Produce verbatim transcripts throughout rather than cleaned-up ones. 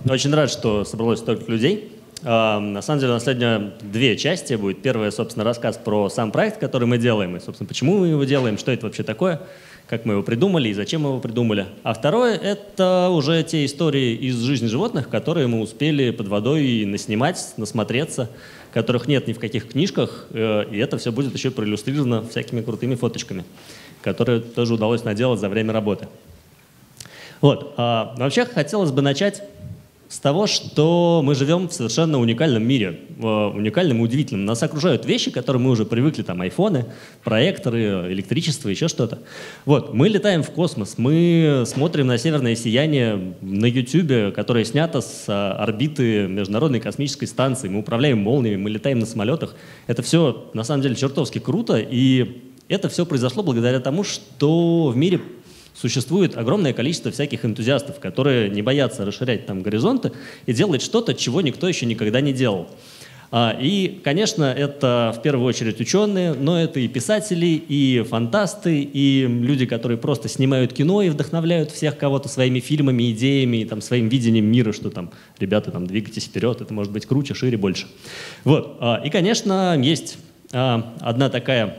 очень рад, что собралось столько людей. На самом деле, у нас сегодня две части будет. Первая, собственно, рассказ про сам проект, который мы делаем, и, собственно, почему мы его делаем, что это вообще такое, как мы его придумали и зачем мы его придумали. А второе — это уже те истории из жизни животных, которые мы успели под водой наснимать, насмотреться, которых нет ни в каких книжках, и это все будет еще проиллюстрировано всякими крутыми фоточками, которые тоже удалось наделать за время работы. Вот. А вообще хотелось бы начать с того, что мы живем в совершенно уникальном мире, уникальном и удивительном. Нас окружают вещи, к которым мы уже привыкли, там айфоны, проекторы, электричество, еще что-то. Вот, мы летаем в космос, мы смотрим на северное сияние на ютубе, которое снято с орбиты Международной космической станции, мы управляем молниями, мы летаем на самолетах. Это все, на самом деле, чертовски круто, и это все произошло благодаря тому, что в мире существует огромное количество всяких энтузиастов, которые не боятся расширять там горизонты и делать что-то, чего никто еще никогда не делал. И, конечно, это в первую очередь ученые, но это и писатели, и фантасты, и люди, которые просто снимают кино и вдохновляют всех кого-то своими фильмами, идеями, и, там, своим видением мира, что там, ребята, там, двигайтесь вперед, это может быть круче, шире, больше. Вот. И, конечно, есть одна такая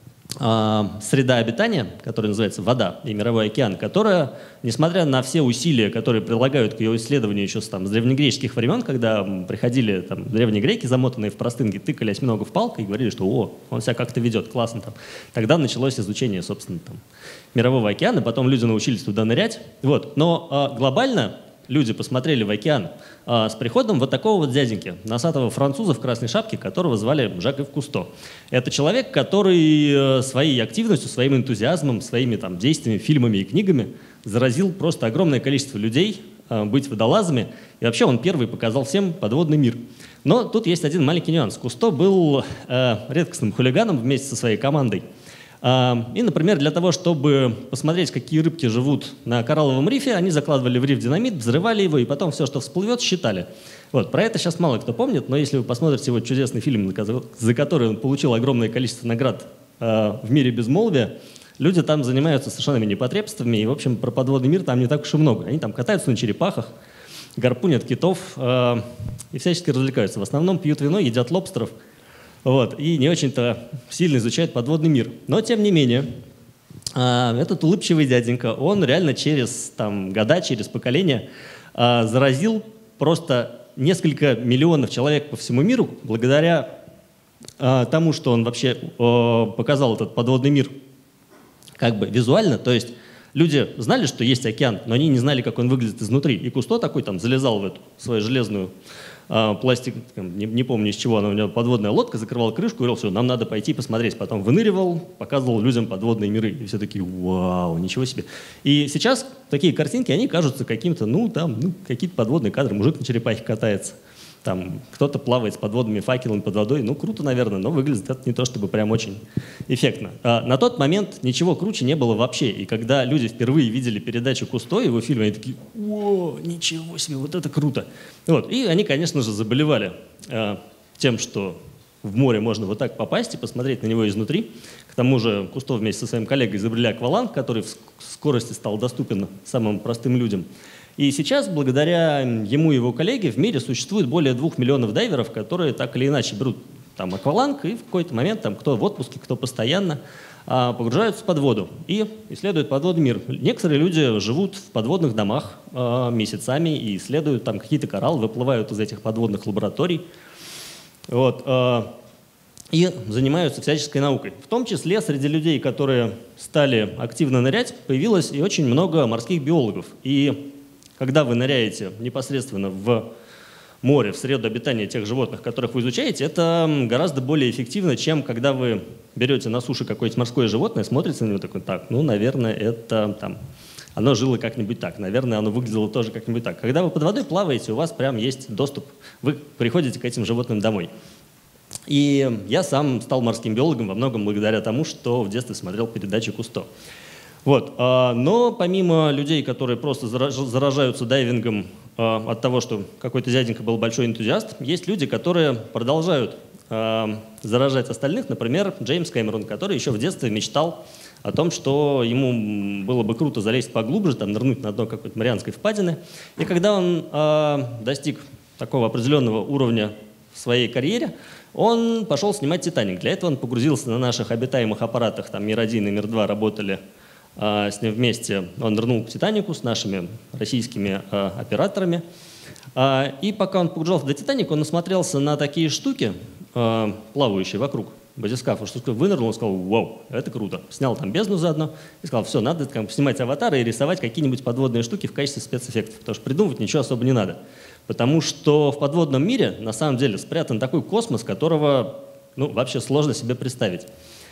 среда обитания, которая называется вода и мировой океан, которая, несмотря на все усилия, которые прилагают к ее исследованию еще с, там, с древнегреческих времен, когда приходили там, древние греки, замотанные в простынки, тыкали осьминогов палкой и говорили, что «О, он себя как-то ведет, классно». Там. Тогда началось изучение, собственно, там, мирового океана, потом люди научились туда нырять. Вот. Но а, глобально люди посмотрели в океан а, с приходом вот такого вот дяденьки, носатого француза в красной шапке, которого звали Жак-Ив Кусто. Это человек, который а, своей активностью, своим энтузиазмом, своими там, действиями, фильмами и книгами заразил просто огромное количество людей а, быть водолазами. И вообще он первый показал всем подводный мир. Но тут есть один маленький нюанс. Кусто был а, редкостным хулиганом вместе со своей командой. И, например, для того, чтобы посмотреть, какие рыбки живут на коралловом рифе, они закладывали в риф динамит, взрывали его, и потом все, что всплывет, считали. Вот. Про это сейчас мало кто помнит, но если вы посмотрите его чудесный фильм, за который он получил огромное количество наград в мире безмолвия, люди там занимаются совершенными непотребствами, и, в общем, про подводный мир там не так уж и много. Они там катаются на черепахах, гарпунят китов и всячески развлекаются. В основном пьют вино, едят лобстеров. Вот, и не очень-то сильно изучает подводный мир. Но, тем не менее, этот улыбчивый дяденька, он реально через там, года, через поколения заразил просто несколько миллионов человек по всему миру благодаря тому, что он вообще показал этот подводный мир как бы визуально. То есть люди знали, что есть океан, но они не знали, как он выглядит изнутри. И Кусто такой там залезал в эту свою железную пластик, не, не помню из чего, она у него подводная лодка, закрывал крышку и говорил, все, нам надо пойти посмотреть. Потом выныривал, показывал людям подводные миры. И все такие, вау, ничего себе. И сейчас такие картинки, они кажутся каким-то, ну, там, ну, какие-то подводные кадры. Мужик на черепахе катается. Там кто-то плавает с подводными факелами под водой. Ну, круто, наверное, но выглядит это не то, чтобы прям очень эффектно. А на тот момент ничего круче не было вообще. И когда люди впервые видели передачу Кусто, его фильм, они такие, о, ничего себе, вот это круто. Вот. И они, конечно же, заболевали а, тем, что в море можно вот так попасть и посмотреть на него изнутри. К тому же Кусто вместе со своим коллегой изобрели акваланг, который в скорости стал доступен самым простым людям. И сейчас, благодаря ему и его коллеге, в мире существует более двух миллионов дайверов, которые так или иначе берут там акваланг и в какой-то момент, там, кто в отпуске, кто постоянно, а, погружаются под воду и исследуют подводный мир. Некоторые люди живут в подводных домах а, месяцами и исследуют там какие-то кораллы, выплывают из этих подводных лабораторий. Вот, а, и занимаются всяческой наукой. В том числе среди людей, которые стали активно нырять, появилось и очень много морских биологов. И когда вы ныряете непосредственно в море, в среду обитания тех животных, которых вы изучаете, это гораздо более эффективно, чем когда вы берете на суше какое-нибудь морское животное, смотрите на него такой, так, ну, наверное, это там, оно жило как-нибудь так, наверное, оно выглядело тоже как-нибудь так. Когда вы под водой плаваете, у вас прям есть доступ, вы приходите к этим животным домой. И я сам стал морским биологом во многом благодаря тому, что в детстве смотрел передачу Кусто. Вот. Но помимо людей, которые просто заражаются дайвингом от того, что какой-то дяденька был большой энтузиаст, есть люди, которые продолжают заражать остальных. Например, Джеймс Кэмерон, который еще в детстве мечтал о том, что ему было бы круто залезть поглубже, там, нырнуть на дно какой-то Марианской впадины. И когда он э, достиг такого определенного уровня в своей карьере, он пошел снимать «Титаник». Для этого он погрузился на наших обитаемых аппаратах, там Мир один и Мир два работали э, с ним вместе. Он нырнул к «Титанику» с нашими российскими э, операторами. Э, и пока он погружался до «Титаника», он насмотрелся на такие штуки, э, плавающие вокруг батискафа, что вынырнул и сказал: «Вау, это круто». Снял там бездну заодно и сказал: все, надо как бы снимать аватары и рисовать какие-нибудь подводные штуки в качестве спецэффектов, потому что придумывать ничего особо не надо. Потому что в подводном мире на самом деле спрятан такой космос, которого ну, вообще сложно себе представить.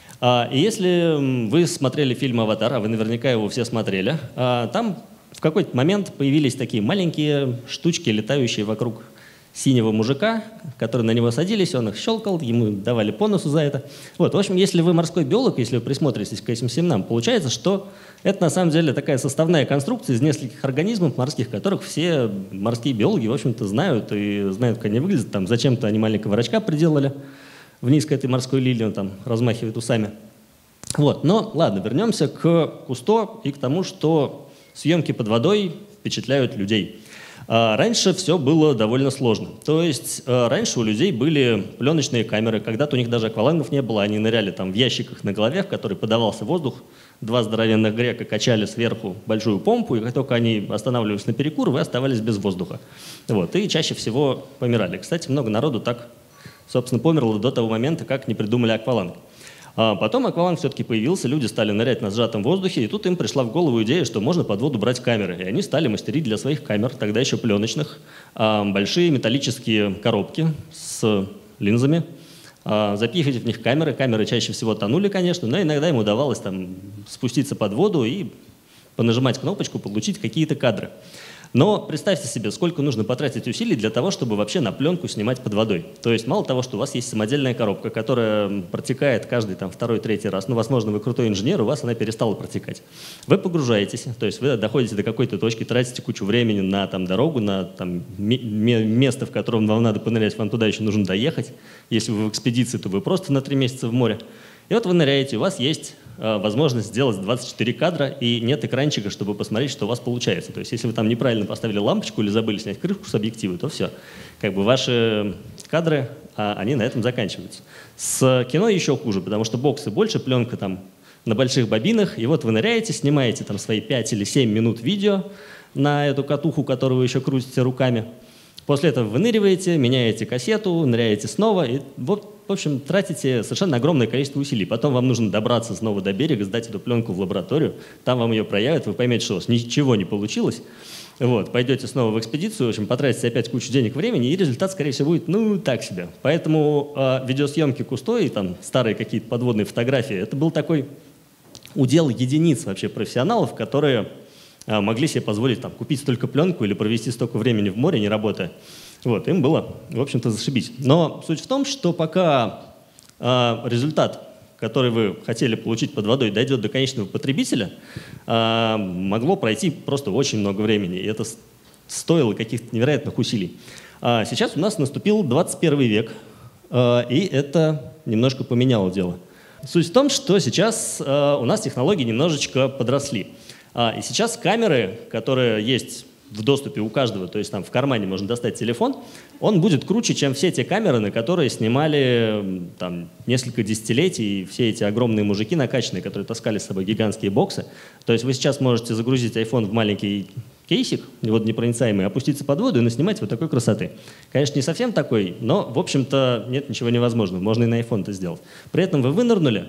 И если вы смотрели фильм «Аватар», а вы наверняка его все смотрели, там в какой-то момент появились такие маленькие штучки, летающие вокруг синего мужика, которые на него садились, он их щелкал, ему давали по носу за это. Вот, в общем, если вы морской биолог, если вы присмотритесь к этим семенам, получается, что это на самом деле такая составная конструкция из нескольких организмов морских, которых все морские биологи, в общем-то, знают и знают, как они выглядят. Там зачем-то они маленького рачка приделали вниз к этой морской лилии, он там размахивает усами. Вот, но ладно, вернемся к Кусто и к тому, что съемки под водой впечатляют людей. Раньше все было довольно сложно. То есть раньше у людей были пленочные камеры, когда-то у них даже аквалангов не было, они ныряли там в ящиках на голове, в который подавался воздух, два здоровенных грека качали сверху большую помпу, и как только они останавливались на перекур, вы оставались без воздуха. Вот, и чаще всего помирали. Кстати, много народу так, собственно, померло до того момента, как не придумали акваланг. А потом акваланг все-таки появился, люди стали нырять на сжатом воздухе, и тут им пришла в голову идея, что можно под воду брать камеры. И они стали мастерить для своих камер, тогда еще пленочных, большие металлические коробки с линзами, запихивать в них камеры. Камеры чаще всего тонули, конечно, но иногда им удавалось там спуститься под воду и понажимать кнопочку, получить какие-то кадры. Но представьте себе, сколько нужно потратить усилий для того, чтобы вообще на пленку снимать под водой. То есть мало того, что у вас есть самодельная коробка, которая протекает каждый там, второй, третий раз, ну, возможно, вы крутой инженер, у вас она перестала протекать. Вы погружаетесь, то есть вы доходите до какой-то точки, тратите кучу времени на там, дорогу, на там, место, в котором вам надо понырять, вам туда еще нужно доехать. Если вы в экспедиции, то вы просто на три месяца в море. И вот вы ныряете, у вас есть э, возможность сделать двадцать четыре кадра, и нет экранчика, чтобы посмотреть, что у вас получается. То есть если вы там неправильно поставили лампочку или забыли снять крышку с объектива, то все. Как бы ваши кадры, а, они на этом заканчиваются. С кино еще хуже, потому что боксы больше, пленка там на больших бобинах, и вот вы ныряете, снимаете там свои пять или семь минут видео на эту катуху, которую вы еще крутите руками. После этого выныриваете, меняете кассету, ныряете снова, и вот, в общем, тратите совершенно огромное количество усилий. Потом вам нужно добраться снова до берега, сдать эту пленку в лабораторию, там вам ее проявят, вы поймете, что у вас ничего не получилось. Вот, пойдете снова в экспедицию, в общем, потратите опять кучу денег, времени, и результат, скорее всего, будет, ну, так себе. Поэтому э, видеосъемки Кусто и там старые какие-то подводные фотографии, это был такой удел единиц вообще профессионалов, которые могли себе позволить там, купить столько пленку или провести столько времени в море, не работая. Вот, им было, в общем-то, зашибись. Но суть в том, что пока э, результат, который вы хотели получить под водой, дойдет до конечного потребителя, э, могло пройти просто очень много времени. И это стоило каких-то невероятных усилий. А сейчас у нас наступил двадцать первый век, э, и это немножко поменяло дело. Суть в том, что сейчас э, у нас технологии немножечко подросли. И сейчас камеры, которые есть в доступе у каждого, то есть там в кармане можно достать телефон, он будет круче, чем все те камеры, на которые снимали там, несколько десятилетий все эти огромные мужики накачанные, которые таскали с собой гигантские боксы. То есть вы сейчас можете загрузить iPhone в маленький кейсик, водонепроницаемый, опуститься под воду и наснимать вот такой красоты. Конечно, не совсем такой, но, в общем-то, нет ничего невозможного. Можно и на iPhone это сделать. При этом вы вынырнули,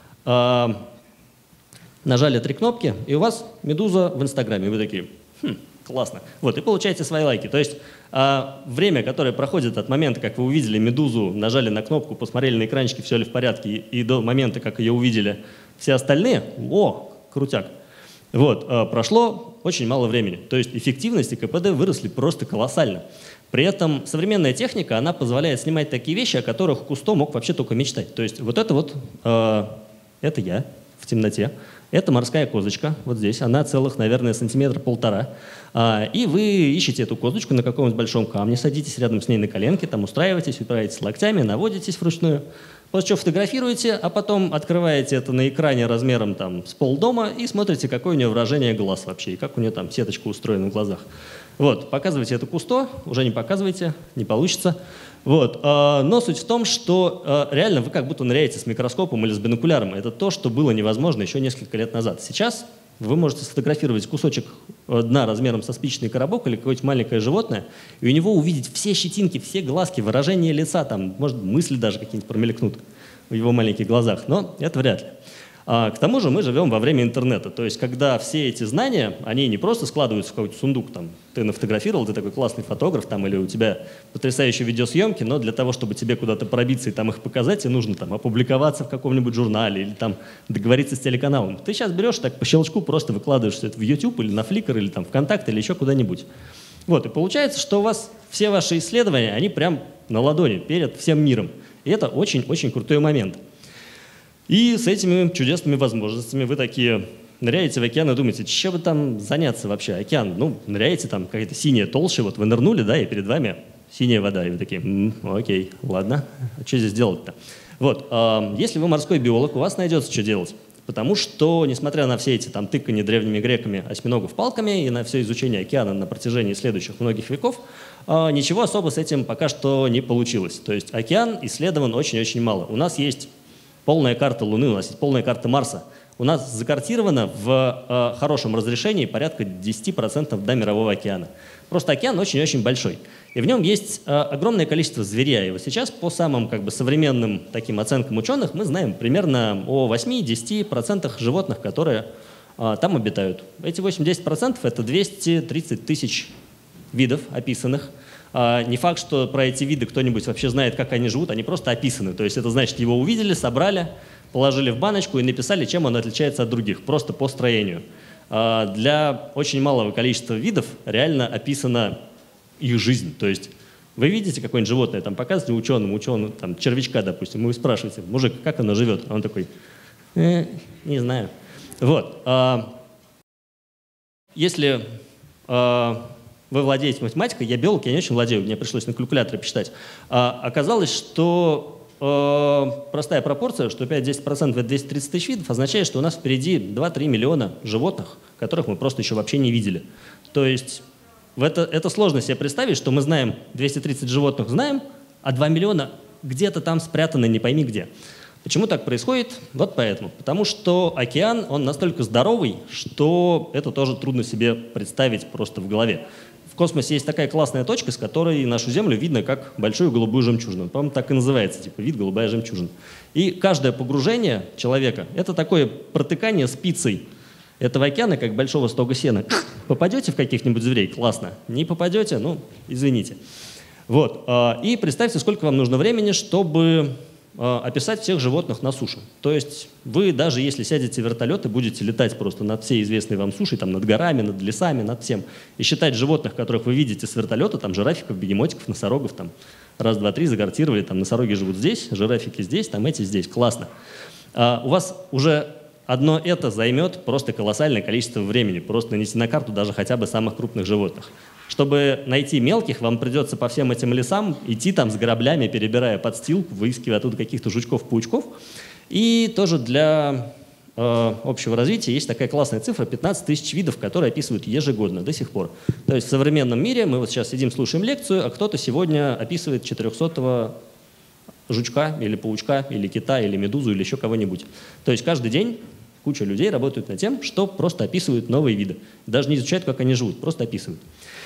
нажали три кнопки, и у вас медуза в Инстаграме. Вы такие, хм, классно. Вот, и получаете свои лайки. То есть а, время, которое проходит от момента, как вы увидели медузу, нажали на кнопку, посмотрели на экранчике, все ли в порядке, и, и до момента, как ее увидели все остальные, о, крутяк. Вот, а, прошло очень мало времени. То есть эффективность и КПД выросли просто колоссально. При этом современная техника, она позволяет снимать такие вещи, о которых Кусто мог вообще только мечтать. То есть вот это вот, а, это я в темноте. Это морская козочка, вот здесь, она целых, наверное, сантиметра полтора. А, и вы ищете эту козочку на каком-нибудь большом камне, садитесь рядом с ней на коленке, там устраиваетесь, упираетесь локтями, наводитесь вручную, После чего фотографируете, а потом открываете это на экране размером там, с полдома и смотрите, какое у нее выражение глаз вообще, и как у нее там сеточка устроена в глазах. Вот, показывайте это кусто, уже не показывайте, не получится. Вот, э, но суть в том, что э, реально вы как будто ныряете с микроскопом или с бинокуляром. Это то, что было невозможно еще несколько лет назад. Сейчас вы можете сфотографировать кусочек дна размером со спичечный коробок или какое-нибудь маленькое животное, и у него увидеть все щетинки, все глазки, выражение лица, там, может, мысли даже какие-нибудь промелькнут в его маленьких глазах, но это вряд ли. А, к тому же мы живем во время интернета, то есть когда все эти знания, они не просто складываются в какой-то сундук, там, ты нафотографировал, ты такой классный фотограф, там, или у тебя потрясающие видеосъемки, но для того, чтобы тебе куда-то пробиться и там их показать, тебе нужно там опубликоваться в каком-нибудь журнале или там договориться с телеканалом. Ты сейчас берешь так по щелчку, просто выкладываешь все это в YouTube или на Flickr или там ВКонтакте или еще куда-нибудь. Вот, и получается, что у вас все ваши исследования, они прям на ладони перед всем миром. И это очень-очень крутой момент. И с этими чудесными возможностями вы такие ныряете в океан и думаете, чем бы там заняться вообще? Океан, ну, ныряете, там какая-то синяя толща, вот вы нырнули, да, и перед вами синяя вода. И вы такие, м-м, окей, ладно, а что здесь делать-то? Вот, э, если вы морской биолог, у вас найдется, что делать. Потому что, несмотря на все эти там тыканье древними греками осьминогов палками и на все изучение океана на протяжении следующих многих веков, э, ничего особо с этим пока что не получилось. То есть океан исследован очень-очень мало. У нас есть полная карта Луны, у нас есть полная карта Марса. У нас закартировано в э, хорошем разрешении порядка десять процентов до Мирового океана. Просто океан очень-очень большой. И в нем есть э, огромное количество зверя. И вот сейчас по самым как бы, современным таким оценкам ученых мы знаем примерно о восьми-десяти процентах животных, которые э, там обитают. Эти восемь-десять процентов это двести тридцать тысяч видов описанных. А, не факт, что про эти виды кто-нибудь вообще знает, как они живут, они просто описаны. То есть это значит, его увидели, собрали, положили в баночку и написали, чем он отличается от других, просто по строению. А, для очень малого количества видов реально описана их жизнь. То есть вы видите какое-нибудь животное, там показываете ученому, ученому, там, червячка, допустим, и вы спрашиваете, мужик, как оно живет? А он такой, э, не знаю. Вот. А, если... А, вы владеете математикой, я биолог, я не очень владею, мне пришлось на калькуляторе посчитать. А, оказалось, что э, простая пропорция, что пять-десять процентов это двести тридцать тысяч видов, означает, что у нас впереди два-три миллиона животных, которых мы просто еще вообще не видели. То есть в это, это сложно себе представить, что мы знаем двести тридцать животных, знаем, а два миллиона где-то там спрятаны, не пойми где. Почему так происходит? Вот поэтому. Потому что океан, он настолько здоровый, что это тоже трудно себе представить просто в голове. В космосе есть такая классная точка, с которой нашу Землю видно как большую голубую жемчужину. По-моему, так и называется, типа вид голубая жемчужина. И каждое погружение человека – это такое протыкание спицей этого океана, как большого стога сена. Попадете в каких-нибудь зверей – классно. Не попадете – ну, извините. Вот. И представьте, сколько вам нужно времени, чтобы описать всех животных на суше. То есть вы даже если сядете в вертолет и будете летать просто над всей известной вам сушей, там, над горами, над лесами, над всем, и считать животных, которых вы видите с вертолета, там жирафиков, бегемотиков, носорогов, там, раз, два, три, загартировали, там, носороги живут здесь, жирафики здесь, там, эти здесь, классно. А у вас уже одно это займет просто колоссальное количество времени, просто нанести на карту даже хотя бы самых крупных животных. Чтобы найти мелких, вам придется по всем этим лесам идти там с граблями, перебирая подстилку, выискивая оттуда каких-то жучков-паучков. И тоже для э, общего развития есть такая классная цифра — пятнадцать тысяч видов, которые описывают ежегодно до сих пор. То есть в современном мире мы вот сейчас сидим, слушаем лекцию, а кто-то сегодня описывает четырехсотого жучка или паучка, или кита, или медузу, или еще кого-нибудь. То есть каждый день куча людей работают над тем, что просто описывают новые виды. Даже не изучают, как они живут, просто описывают.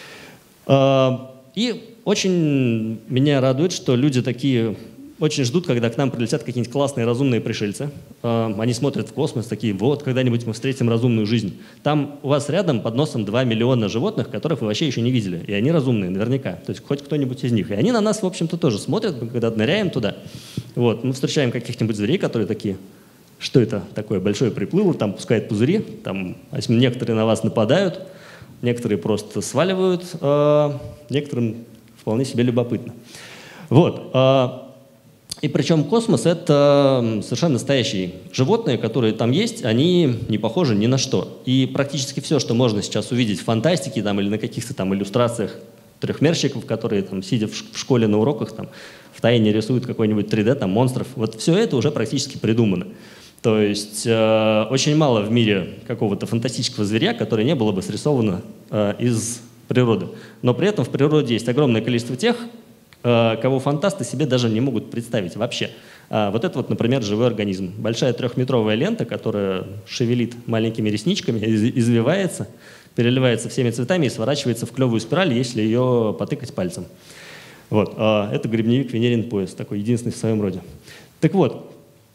И очень меня радует, что люди такие очень ждут, когда к нам прилетят какие-нибудь классные разумные пришельцы. Они смотрят в космос, такие, вот, когда-нибудь мы встретим разумную жизнь. Там у вас рядом под носом два миллиона животных, которых вы вообще еще не видели. И они разумные, наверняка. То есть хоть кто-нибудь из них. И они на нас, в общем-то, тоже смотрят, когда ныряем туда. Вот, мы встречаем каких-нибудь зверей, которые такие, что это такое большое приплыло, там пускает пузыри, там некоторые на вас нападают. Некоторые просто сваливают, э, некоторым вполне себе любопытно. Вот. Э, и причем космос — это совершенно настоящие животные, которые там есть, они не похожи ни на что. И практически все, что можно сейчас увидеть в фантастике там, или на каких-то там иллюстрациях трехмерщиков, которые, там, сидя в школе на уроках, там, втайне рисуют какой-нибудь три дэ, там, монстров. Вот все это уже практически придумано. То есть э, очень мало в мире какого-то фантастического зверя, которое не было бы срисовано э, из природы. Но при этом в природе есть огромное количество тех, э, кого фантасты себе даже не могут представить вообще. А вот это вот, например, живой организм. Большая трехметровая лента, которая шевелит маленькими ресничками, из извивается, переливается всеми цветами и сворачивается в клевую спираль, если ее потыкать пальцем. Вот. А это грибневик Венерин пояс, такой единственный в своем роде. Так вот,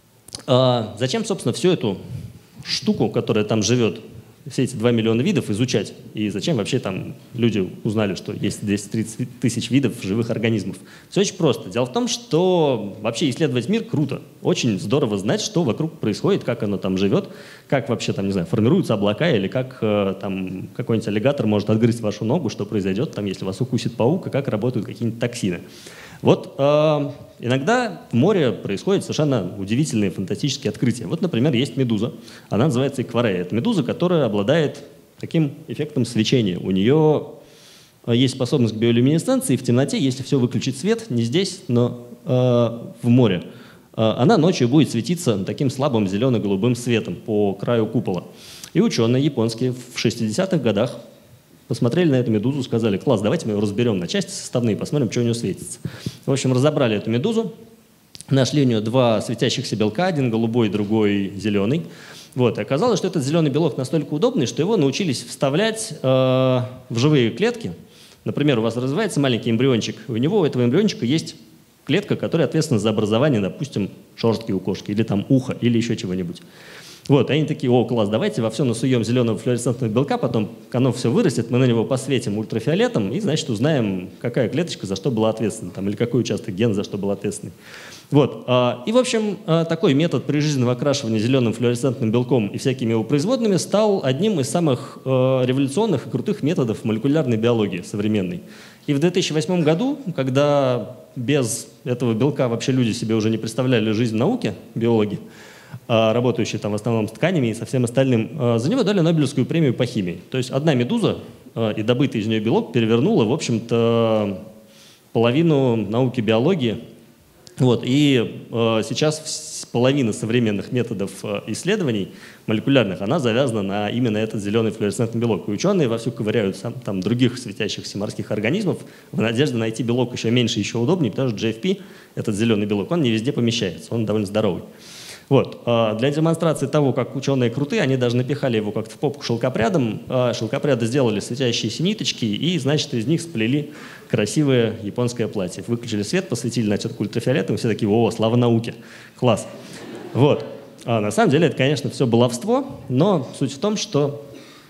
а зачем, собственно, всю эту штуку, которая там живет, все эти два миллиона видов изучать? И зачем вообще там люди узнали, что есть двести тридцать тысяч видов живых организмов? Все очень просто. Дело в том, что вообще исследовать мир круто. Очень здорово знать, что вокруг происходит, как оно там живет, как вообще там, не знаю, формируются облака, или как э, там какой-нибудь аллигатор может отгрызть вашу ногу, что произойдет, там, если вас укусит паук, и как работают какие-нибудь токсины. Вот э, иногда в море происходят совершенно удивительные, фантастические открытия. Вот, например, есть медуза. Она называется икворея. Это медуза, которая обладает таким эффектом свечения. У нее есть способность к биолюминесценции, и в темноте, если все выключить свет, не здесь, но э, в море, э, она ночью будет светиться таким слабым зелено-голубым светом по краю купола. И ученые японские в шестидесятых годах посмотрели на эту медузу, сказали: класс, давайте мы ее разберем на части составные, посмотрим, что у нее светится. В общем, разобрали эту медузу, нашли у нее два светящихся белка, один голубой, другой зеленый. Вот. И оказалось, что этот зеленый белок настолько удобный, что его научились вставлять э, в живые клетки. Например, у вас развивается маленький эмбриончик, у него, у этого эмбриончика есть клетка, которая ответственна за образование, допустим, шерстки у кошки, или там ухо, или еще чего-нибудь. Вот, они такие: о, класс, давайте во все насуем зеленого флуоресцентного белка, потом оно все вырастет, мы на него посветим ультрафиолетом и, значит, узнаем, какая клеточка за что была ответственна, там, или какой участок гена за что был ответственный. Вот, а, и, в общем, а, такой метод прижизненного окрашивания зеленым флуоресцентным белком и всякими его производными стал одним из самых а, революционных и крутых методов молекулярной биологии современной. И в две тысячи восьмом году, когда без этого белка вообще люди себе уже не представляли жизнь в науке, биологи, работающие там в основном с тканями и со всем остальным, за него дали Нобелевскую премию по химии. То есть одна медуза и добытый из нее белок перевернула, в общем-то, половину науки биологии. Вот. И сейчас половина современных методов исследований молекулярных, она завязана на именно этот зеленый флуоресцентный белок. И ученые вовсю ковыряют сам, там, других светящихся морских организмов в надежде найти белок еще меньше, еще удобнее, потому что джи эф пи, этот зеленый белок, он не везде помещается, он довольно здоровый. Вот. Для демонстрации того, как ученые крутые, они даже напихали его как-то в попку шелкопрядом. Шелкопряды сделали светящиеся ниточки и, значит, из них сплели красивое японское платье. Выключили свет, посветили на тетку ультрафиолетом, и все такие: о, слава науке, класс. Вот. А на самом деле это, конечно, все баловство, но суть в том, что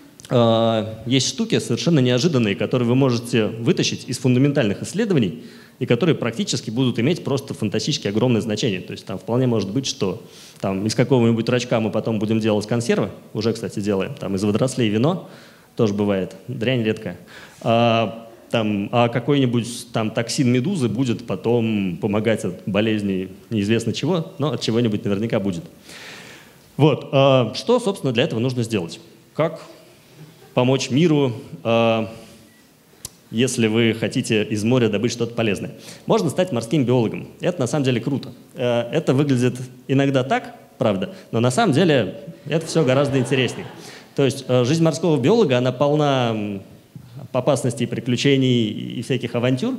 э, есть штуки совершенно неожиданные, которые вы можете вытащить из фундаментальных исследований, и которые практически будут иметь просто фантастически огромное значение. То есть там вполне может быть, что там, из какого-нибудь рачка мы потом будем делать консервы, уже, кстати, делаем, там, из водорослей вино, тоже бывает, дрянь редкая. А, там, а какой-нибудь там токсин медузы будет потом помогать от болезней неизвестно чего, но от чего-нибудь наверняка будет. Вот. А, что, собственно, для этого нужно сделать? Как помочь миру, а, если вы хотите из моря добыть что-то полезное? Можно стать морским биологом. Это на самом деле круто. Это выглядит иногда так, правда, но на самом деле это все гораздо интереснее. То есть жизнь морского биолога, она полна опасностей, приключений и всяких авантюр.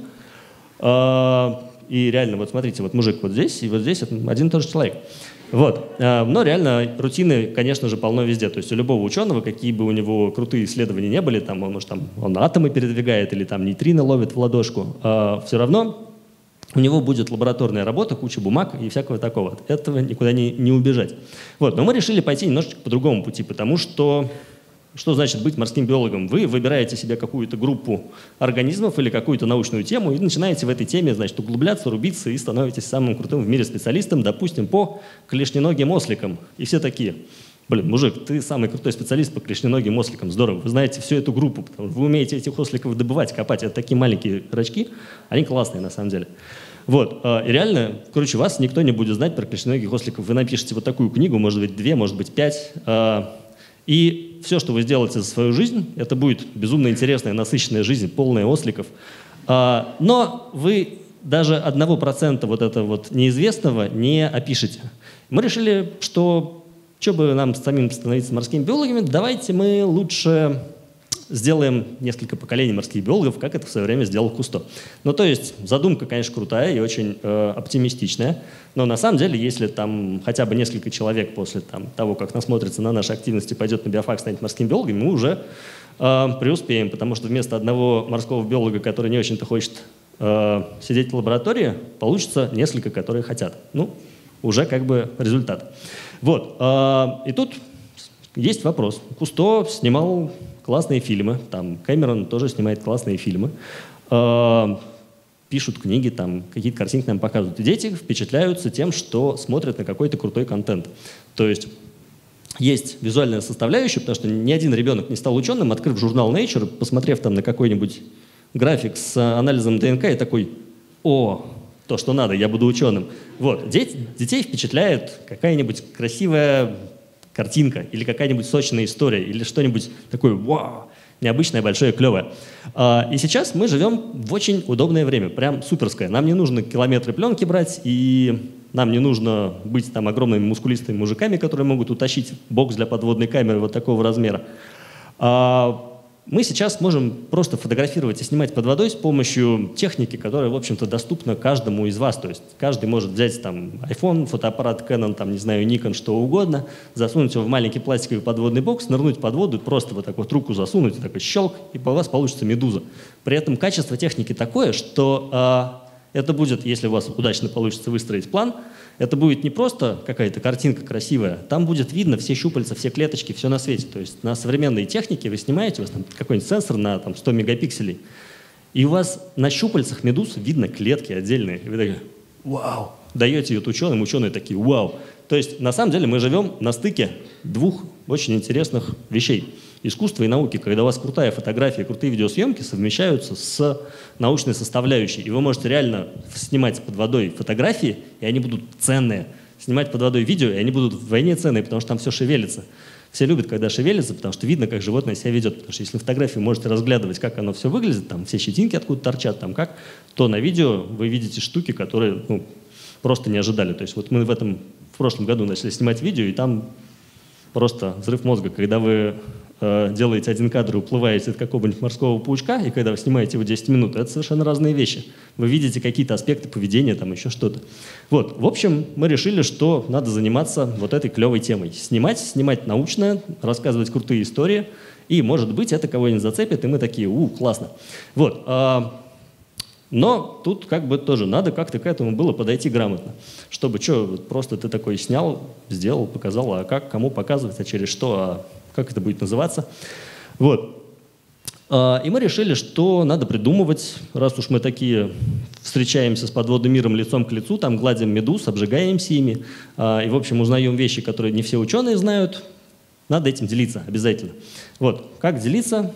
И реально, вот смотрите, вот мужик вот здесь, и вот здесь один и тот же человек. Вот. Но реально рутины, конечно же, полно везде. То есть у любого ученого, какие бы у него крутые исследования не были, там, он, может, там, он атомы передвигает или там нейтрино ловит в ладошку, все равно у него будет лабораторная работа, куча бумаг и всякого такого. От этого никуда не, не убежать. Вот. Но мы решили пойти немножечко по другому пути, потому что что значит быть морским биологом? Вы выбираете себе какую-то группу организмов или какую-то научную тему и начинаете в этой теме, значит, углубляться, рубиться и становитесь самым крутым в мире специалистом, допустим, по клешненогим осликам. И все такие: блин, мужик, ты самый крутой специалист по клешненогим осликам, здорово, вы знаете всю эту группу, потому что вы умеете этих осликов добывать, копать. Это такие маленькие рачки, они классные на самом деле. Вот, и реально, короче, вас никто не будет знать про клешненогих осликов. Вы напишите вот такую книгу, может быть, две, может быть, пять, и все, что вы сделаете за свою жизнь, это будет безумно интересная, насыщенная жизнь, полная осликов. А, но вы даже одного процента вот этого вот неизвестного не опишете. Мы решили, что, что бы нам самим становиться морскими биологами, давайте мы лучше сделаем несколько поколений морских биологов, как это в свое время сделал Кусто. Ну, то есть задумка, конечно, крутая и очень э, оптимистичная, но на самом деле, если там хотя бы несколько человек после там, того, как насмотрится на наши активности, пойдет на биофак, станет морским биологом, мы уже э, преуспеем, потому что вместо одного морского биолога, который не очень-то хочет э, сидеть в лаборатории, получится несколько, которые хотят. Ну, уже как бы результат. Вот. Э, и тут есть вопрос. Кусто снимал классные фильмы, там Кэмерон тоже снимает классные фильмы, э, пишут книги, там какие-то картинки нам показывают. И дети впечатляются тем, что смотрят на какой-то крутой контент. То есть есть визуальная составляющая, потому что ни один ребенок не стал ученым, открыв журнал Nature, посмотрев там на какой-нибудь график с анализом ДНК и такой: о, то, что надо, я буду ученым. Вот. Дети, детей впечатляет какая-нибудь красивая картинка или какая-нибудь сочная история или что-нибудь такое вау, необычное, большое, клевое. И сейчас мы живем в очень удобное время, прям суперское. Нам не нужно километры пленки брать, и нам не нужно быть там огромными мускулистыми мужиками, которые могут утащить бокс для подводной камеры вот такого размера. Мы сейчас можем просто фотографировать и снимать под водой с помощью техники, которая, в общем-то, доступна каждому из вас. То есть каждый может взять там iPhone, фотоаппарат Canon, там, не знаю, Nikon, что угодно, засунуть его в маленький пластиковый подводный бокс, нырнуть под воду, просто вот так вот руку засунуть, и такой щелк, и у вас получится медуза. При этом качество техники такое, что э, это будет, если у вас удачно получится выстроить план, это будет не просто какая-то картинка красивая, там будет видно все щупальца, все клеточки, все на свете. То есть на современной технике вы снимаете, у вас там какой-нибудь сенсор на там, сто мегапикселей, и у вас на щупальцах медуз видно клетки отдельные. И вы такие: вау! Даете ее ученым, ученые такие: вау! То есть на самом деле мы живем на стыке двух очень интересных вещей. Искусство и науки, когда у вас крутая фотография, крутые видеосъемки совмещаются с научной составляющей. И вы можете реально снимать под водой фотографии, и они будут ценные. Снимать под водой видео, и они будут вдвойне ценные, потому что там все шевелится. Все любят, когда шевелится, потому что видно, как животное себя ведет. Потому что если на фотографии можете разглядывать, как оно все выглядит, там все щетинки откуда торчат, там как, то на видео вы видите штуки, которые ну, просто не ожидали. То есть вот мы в этом в прошлом году начали снимать видео, и там просто взрыв мозга, когда вы э, делаете один кадр и уплываете от какого-нибудь морского паучка, и когда вы снимаете его десять минут, это совершенно разные вещи. Вы видите какие-то аспекты поведения, там еще что-то. Вот, в общем, мы решили, что надо заниматься вот этой клевой темой. Снимать, снимать научно, рассказывать крутые истории, и, может быть, это кого-нибудь зацепит, и мы такие: у, классно. Вот. Э, Но тут как бы тоже надо как-то к этому было подойти грамотно, чтобы что, просто ты такой снял, сделал, показал, а как, кому показывать, а через что, а как это будет называться. Вот. И мы решили, что надо придумывать, раз уж мы такие встречаемся с подводным миром лицом к лицу, там гладим медуз, обжигаемся ими, и, в общем, узнаем вещи, которые не все ученые знают, надо этим делиться обязательно. Вот. Как делиться?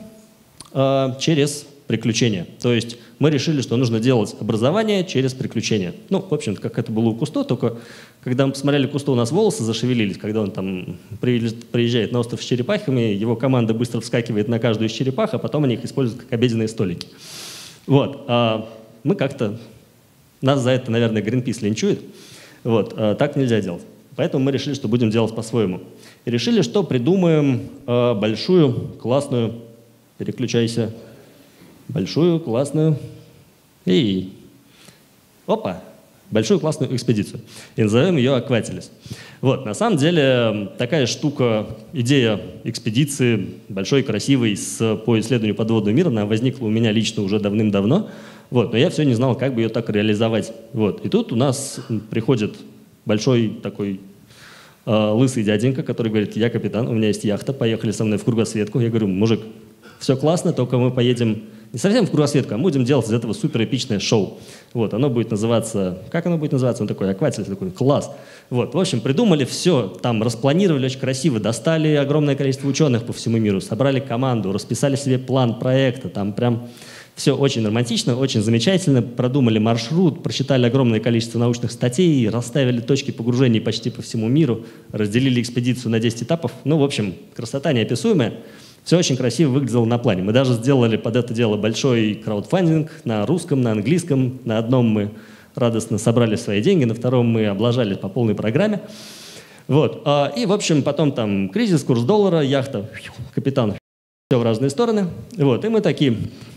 Через приключения. То есть мы решили, что нужно делать образование через приключения. Ну, в общем-то, как это было у Кусто, только когда мы посмотрели Кусто, у нас волосы зашевелились, когда он там приезжает на остров с черепахами, его команда быстро вскакивает на каждую из черепах, а потом они их используют как обеденные столики. Вот. А мы как-то... Нас за это, наверное, Greenpeace линчует. Вот. А так нельзя делать. Поэтому мы решили, что будем делать по-своему. И решили, что придумаем а, большую, классную... Переключайся. Большую, классную и опа, большую классную экспедицию. И назовем ее Aquatilis. Вот, на самом деле такая штука, идея экспедиции большой, красивой, с, по исследованию подводного мира, она возникла у меня лично уже давным-давно. Вот, но я все не знал, как бы ее так реализовать. Вот, и тут у нас приходит большой такой э, лысый дяденька, который говорит: я капитан, у меня есть яхта, поехали со мной в кругосветку. Я говорю: мужик, все классно, только мы поедем не совсем в кругосветку, а мы будем делать из этого суперэпичное шоу. Вот, оно будет называться... Как оно будет называться? Он такой: Aquatilis, такой: класс. Вот, в общем, придумали все, там распланировали очень красиво, достали огромное количество ученых по всему миру, собрали команду, расписали себе план проекта, там прям все очень романтично, очень замечательно, продумали маршрут, прочитали огромное количество научных статей, расставили точки погружений почти по всему миру, разделили экспедицию на десять этапов. Ну, в общем, красота неописуемая. Все очень красиво выглядело на плане. Мы даже сделали под это дело большой краудфандинг на русском, на английском. На одном мы радостно собрали свои деньги, на втором мы облажали по полной программе. Вот. И, в общем, потом там кризис, курс доллара, яхта, капитан, все в разные стороны. Вот. И мы такие,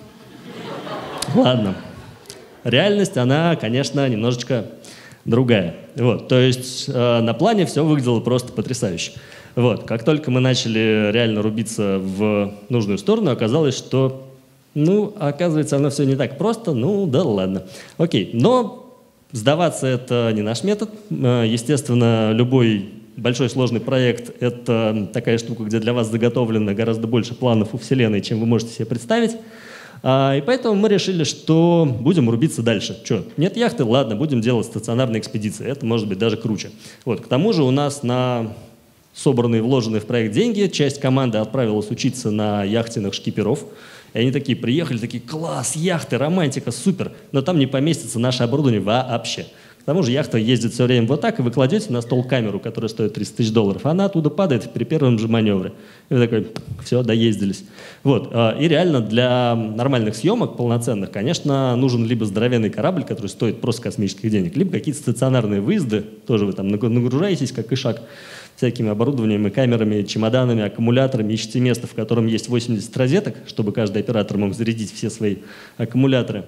ладно, реальность, она, конечно, немножечко другая. Вот. То есть на плане все выглядело просто потрясающе. Вот. Как только мы начали реально рубиться в нужную сторону, оказалось, что, ну, оказывается, оно все не так просто, ну, да ладно. Окей, но сдаваться это не наш метод. Естественно, любой большой сложный проект — это такая штука, где для вас заготовлено гораздо больше планов у Вселенной, чем вы можете себе представить. И поэтому мы решили, что будем рубиться дальше. Че, нет яхты? Ладно, будем делать стационарные экспедиции. Это может быть даже круче. Вот. К тому же у нас на собранные, вложенные в проект деньги, часть команды отправилась учиться на яхтенных шкиперов. И они такие приехали, такие: класс, яхты, романтика, супер. Но там не поместится наше оборудование вообще. К тому же яхта ездит все время вот так, и вы кладете на стол камеру, которая стоит тридцать тысяч долларов, а она оттуда падает при первом же маневре. И вы такой: все, доездились. Вот. И реально для нормальных съемок, полноценных, конечно, нужен либо здоровенный корабль, который стоит просто космических денег, либо какие-то стационарные выезды, тоже вы там нагружаетесь, как ишак, всякими оборудованием, камерами, чемоданами, аккумуляторами, ищите место, в котором есть восемьдесят розеток, чтобы каждый оператор мог зарядить все свои аккумуляторы,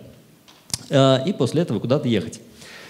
и после этого куда-то ехать.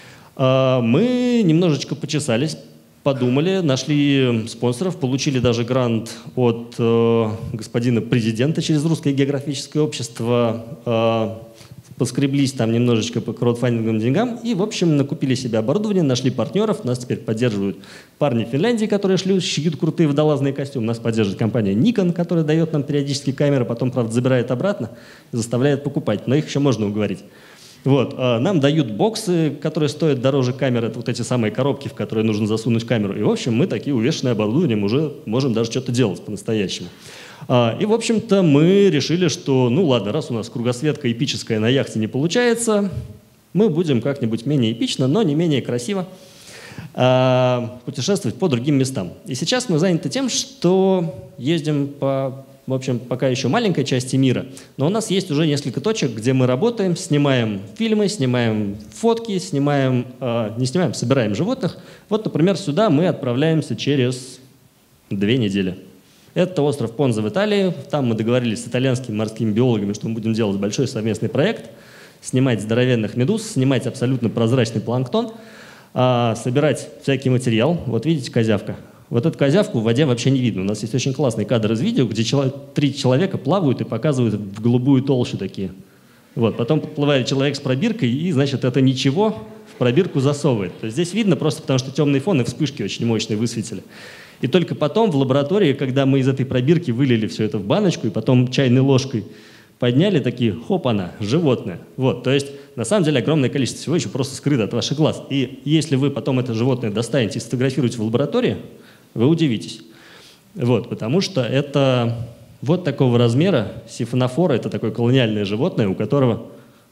Мы немножечко почесались, подумали, нашли спонсоров, получили даже грант от господина президента через Русское географическое общество, поскреблись там немножечко по краудфандинговым деньгам и, в общем, накупили себе оборудование, нашли партнеров. Нас теперь поддерживают парни в Финляндии, которые шли, шьют крутые водолазные костюмы. Нас поддерживает компания Nikon, которая дает нам периодически камеры, потом, правда, забирает обратно и заставляет покупать. Но их еще можно уговорить. Вот. Нам дают боксы, которые стоят дороже камеры. Это вот эти самые коробки, в которые нужно засунуть камеру. И, в общем, мы такие увешанные оборудованием уже можем даже что-то делать по-настоящему. И, в общем-то, мы решили, что, ну ладно, раз у нас кругосветка эпическая на яхте не получается, мы будем как-нибудь менее эпично, но не менее красиво путешествовать по другим местам. И сейчас мы заняты тем, что ездим по, в общем, пока еще маленькой части мира, но у нас есть уже несколько точек, где мы работаем, снимаем фильмы, снимаем фотки, снимаем, не снимаем, собираем животных. Вот, например, сюда мы отправляемся через две недели. Это остров Понза в Италии. Там мы договорились с итальянскими морскими биологами, что мы будем делать большой совместный проект, снимать здоровенных медуз, снимать абсолютно прозрачный планктон, собирать всякий материал. Вот видите козявка? Вот эту козявку в воде вообще не видно. У нас есть очень классный кадр из видео, где три человека плавают и показывают в голубую толщу такие. Вот. Потом подплывает человек с пробиркой и, значит, это ничего в пробирку засовывает. То есть здесь видно просто потому, что темный фон и вспышки очень мощные высветили. И только потом в лаборатории, когда мы из этой пробирки вылили все это в баночку и потом чайной ложкой подняли, такие: хоп-она, животное. Вот, то есть на самом деле огромное количество всего еще просто скрыто от ваших глаз. И если вы потом это животное достанете и сфотографируете в лаборатории, вы удивитесь. Вот, потому что это вот такого размера сифонофора, это такое колониальное животное, у которого,